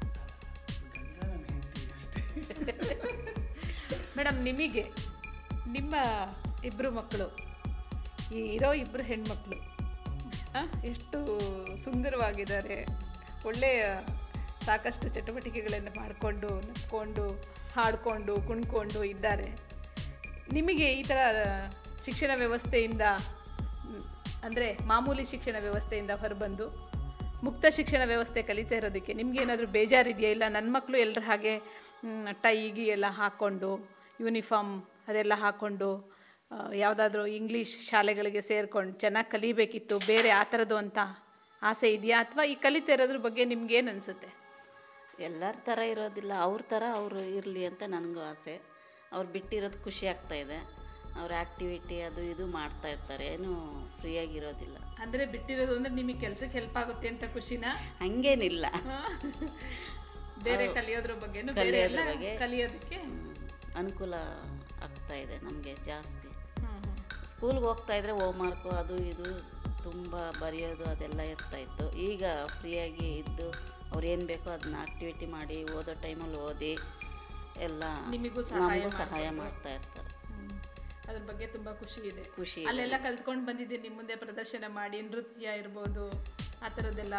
ಮೇಡಮ್, ನಿಮಗೆ ನಿಮ್ಮ 2 ಮಕ್ಕಳು, ಈ ಇರೋ 2 ಹೆಣ್ಮಕ್ಳು ಎಷ್ಟು ಸುಂದರವಾಗಿದ್ದಾರೆ. ಒಳ್ಳೆಯ ಸಾಕಷ್ಟು ಚಟುವಟಿಕೆಗಳನ್ನು ಮಾಡಿಕೊಂಡು ನಕ್ಕೊಂಡು ಹಾಡಿಕೊಂಡು ಕುಣ್ಕೊಂಡು ಇದ್ದಾರೆ. ನಿಮಗೆ ಈ ಥರ ಶಿಕ್ಷಣ ವ್ಯವಸ್ಥೆಯಿಂದ, ಅಂದರೆ ಮಾಮೂಲಿ ಶಿಕ್ಷಣ ವ್ಯವಸ್ಥೆಯಿಂದ ಹೊರಬಂದು ಮುಕ್ತ ಶಿಕ್ಷಣ ವ್ಯವಸ್ಥೆ ಕಲಿತಾ ಇರೋದಕ್ಕೆ ನಿಮಗೇನಾದರೂ ಬೇಜಾರಿದೆಯಾ? ಇಲ್ಲ ನನ್ನ ಮಕ್ಕಳು ಎಲ್ಲರ ಹಾಗೆ ಟೈಗಿ ಎಲ್ಲ ಹಾಕ್ಕೊಂಡು ಯೂನಿಫಾರ್ಮ್ ಅದೆಲ್ಲ ಹಾಕ್ಕೊಂಡು ಯಾವುದಾದ್ರೂ ಇಂಗ್ಲೀಷ್ ಶಾಲೆಗಳಿಗೆ ಸೇರ್ಕೊಂಡು ಚೆನ್ನಾಗಿ ಕಲಿಬೇಕಿತ್ತು, ಬೇರೆ ಆ ಥರದ್ದು ಅಂತ ಆಸೆ ಇದೆಯಾ? ಅಥವಾ ಈ ಕಲಿತಾ ಇರೋದ್ರ ಬಗ್ಗೆ ನಿಮ್ಗೇನು ಅನಿಸುತ್ತೆ? ಎಲ್ಲರ ಥರ ಇರೋದಿಲ್ಲ, ಅವ್ರ ಥರ ಅವರು ಇರಲಿ ಅಂತ ನನಗೂ ಆಸೆ. ಅವ್ರು ಬಿಟ್ಟಿರೋದು ಖುಷಿ ಆಗ್ತಾಯಿದೆ. ಅವ್ರ ಆ್ಯಕ್ಟಿವಿಟಿ ಅದು ಇದು ಮಾಡ್ತಾ ಇರ್ತಾರೆ, ಏನು ಫ್ರೀಯಾಗಿರೋದಿಲ್ಲ. ಅಂದರೆ ಬಿಟ್ಟಿರೋದು ಅಂದರೆ ನಿಮಗೆ ಕೆಲಸಕ್ಕೆ ಹೆಲ್ಪ್ ಆಗುತ್ತೆ ಅಂತ ಖುಷಿನಾ? ಹಂಗೇನಿಲ್ಲ, ಬೇರೆ ಕಲಿಯೋದ್ರ ಬಗ್ಗೆ ಕಲಿಯೋದಕ್ಕೆ ಅನುಕೂಲ ಆಗ್ತಾ ಇದೆ ನಮಗೆ ಜಾಸ್ತಿ. ಸ್ಕೂಲ್ಗೆ ಹೋಗ್ತಾಯಿದ್ರೆ ಹೋಮ್ವರ್ಕು ಅದು ಇದು ತುಂಬ ಬರೆಯೋದು ಅದೆಲ್ಲ ಇರ್ತಾಯಿತ್ತು. ಈಗ ಫ್ರೀಯಾಗಿ ಇದ್ದು ಅವ್ರು ಏನು ಬೇಕೋ ಅದನ್ನ ಆ್ಯಕ್ಟಿವಿಟಿ ಮಾಡಿ ಓದೋ ಟೈಮಲ್ಲಿ ಓದಿ ಎಲ್ಲ ನಮಗೂ ಸಹಾಯ ಮಾಡ್ತಾ ಇರ್ತಾರೆ. ಅದ್ರ ಬಗ್ಗೆ ತುಂಬ ಖುಷಿ ಇದೆ. ಖುಷಿ ಅಲ್ಲೆಲ್ಲ ಕಲ್ತ್ಕೊಂಡು ಬಂದಿದ್ದೆ, ನಿಮ್ಮ ಮುಂದೆ ಪ್ರದರ್ಶನ ಮಾಡಿ ನೃತ್ಯ ಇರ್ಬೋದು ಆ ಥರದ್ದೆಲ್ಲ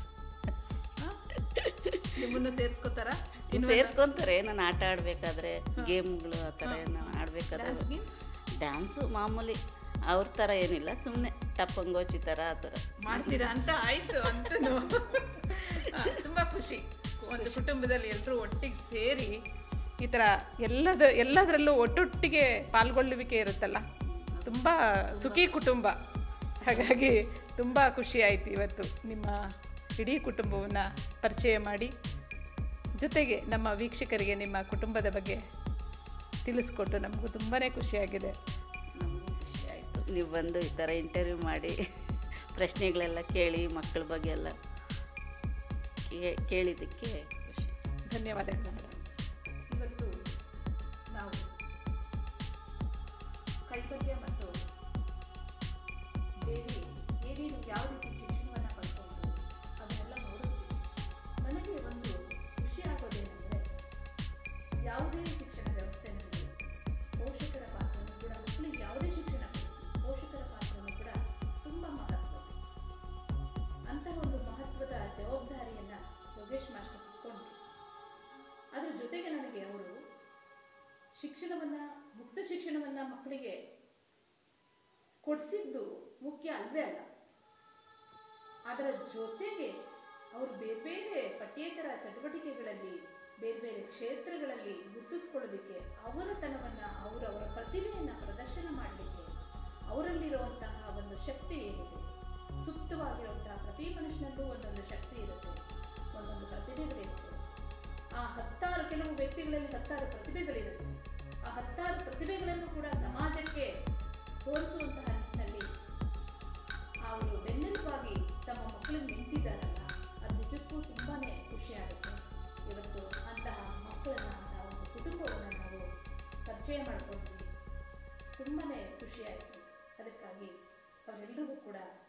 ನಿಮ್ಮನ್ನು ಸೇರಿಸ್ಕೊತಾರೆ. ನಾನು ಆಟ ಆಡಬೇಕಾದ್ರೆ ಗೇಮ್ಗಳು ಆ ಥರ ಆಡಬೇಕಾದ್ರೆ ಡ್ಯಾನ್ಸು ಮಾಮೂಲಿ ಅವ್ರ ಥರ ಏನಿಲ್ಲ, ಸುಮ್ಮನೆ ಟಪ್ಪಂಗೋಚಿ ಥರ ಆ ಥರ ಮಾಡ್ತೀರಾ ಅಂತ ಆಯಿತು ಅಂತನೂ ತುಂಬ ಖುಷಿ. ಒಂದು ಕುಟುಂಬದಲ್ಲಿ ಎಲ್ಲರೂ ಒಟ್ಟಿಗೆ ಸೇರಿ ಈ ಥರ ಎಲ್ಲದರಲ್ಲೂ ಒಟ್ಟೊಟ್ಟಿಗೆ ಪಾಲ್ಗೊಳ್ಳುವಿಕೆ ಇರುತ್ತಲ್ಲ, ತುಂಬ ಸುಖಿ ಕುಟುಂಬ. ಹಾಗಾಗಿ ತುಂಬ ಖುಷಿ ಆಯಿತು ಇವತ್ತು ನಿಮ್ಮ ಇಡೀ ಕುಟುಂಬವನ್ನು ಪರಿಚಯ ಮಾಡಿ, ಜೊತೆಗೆ ನಮ್ಮ ವೀಕ್ಷಕರಿಗೆ ನಿಮ್ಮ ಕುಟುಂಬದ ಬಗ್ಗೆ ತಿಳಿಸ್ಕೊಟ್ಟು ನಮಗೂ ತುಂಬಾ ಖುಷಿಯಾಗಿದೆ. ನಮಗೂ ಖುಷಿ ಆಯಿತು ನೀವು ಬಂದು ಈ ಥರ ಇಂಟರ್ವ್ಯೂ ಮಾಡಿ ಪ್ರಶ್ನೆಗಳೆಲ್ಲ ಕೇಳಿ ಮಕ್ಕಳ ಬಗ್ಗೆ ಎಲ್ಲ ಕೇಳಿದ್ದಕ್ಕೆ ಖುಷಿ. ಧನ್ಯವಾದಗಳು ಮೇಡಮ್. ಇವತ್ತು ನಾವು ಕೈವಲ್ಯ ಮತ್ತು ದೇವಿ ಏನೇನು ಯಾವ ರೀತಿ ಶಿಕ್ಷಣವನ್ನು ಶಿಕ್ಷಣವನ್ನು, ಮುಕ್ತ ಶಿಕ್ಷಣವನ್ನು ಮಕ್ಕಳಿಗೆ ಕೊಡಿಸಿದ್ದು ಮುಖ್ಯ ಅಲ್ವೇ ಅಲ್ಲ. ಅದರ ಜೊತೆಗೆ ಅವರು ಬೇರೆ ಬೇರೆ ಪಠ್ಯೇತರ ಚಟುವಟಿಕೆಗಳಲ್ಲಿ, ಬೇರೆ ಬೇರೆ ಕ್ಷೇತ್ರಗಳಲ್ಲಿ ಗುರುತಿಸ್ಕೊಳ್ಳೋದಕ್ಕೆ, ಅವರತನವನ್ನು, ಅವರವರ ಪ್ರತಿಭೆಯನ್ನು ಪ್ರದರ್ಶನ ಮಾಡಲಿಕ್ಕೆ ಅವರಲ್ಲಿರುವಂತಹ ಒಂದು ಶಕ್ತಿ ಏನಿದೆ, ಸುಪ್ತವಾಗಿರುವಂತಹ ಪ್ರತಿ ಮನುಷ್ಯನಲ್ಲೂ ಒಂದೊಂದು ಶಕ್ತಿ ಇರುತ್ತೆ, ಒಂದೊಂದು ಪ್ರತಿಭೆಗಳಿರುತ್ತೆ. ಆ ಕೆಲವು ವ್ಯಕ್ತಿಗಳಲ್ಲಿ 10 ಪ್ರತಿಭೆಗಳಿರುತ್ತೆ. ಆ 10 ಪ್ರತಿಭೆಗಳನ್ನು ಕೂಡ ಸಮಾಜಕ್ಕೆ ತೋರಿಸುವಂತಹ ನಿಟ್ಟಿನಲ್ಲಿ ಅವರು ಬೆನ್ನೆಲುಬಾಗಿ ತಮ್ಮ ಮಕ್ಕಳಿಗೆ ನಿಂತಿದ್ದಾರಲ್ಲ, ಅದು ನಿಜಕ್ಕೂ ತುಂಬಾ ಖುಷಿಯಾಗುತ್ತೆ. ಇವತ್ತು ಅಂತಹ ಮಕ್ಕಳನ್ನು, ಅಂತಹ ಒಂದು ಕುಟುಂಬವನ್ನು ನಾವು ಪರಿಚಯ ಮಾಡಿಕೊಂಡ್ವಿ. ತುಂಬಾ ಖುಷಿಯಾಯಿತು. ಅದಕ್ಕಾಗಿ ಅವರೆಲ್ಲರಿಗೂ ಕೂಡ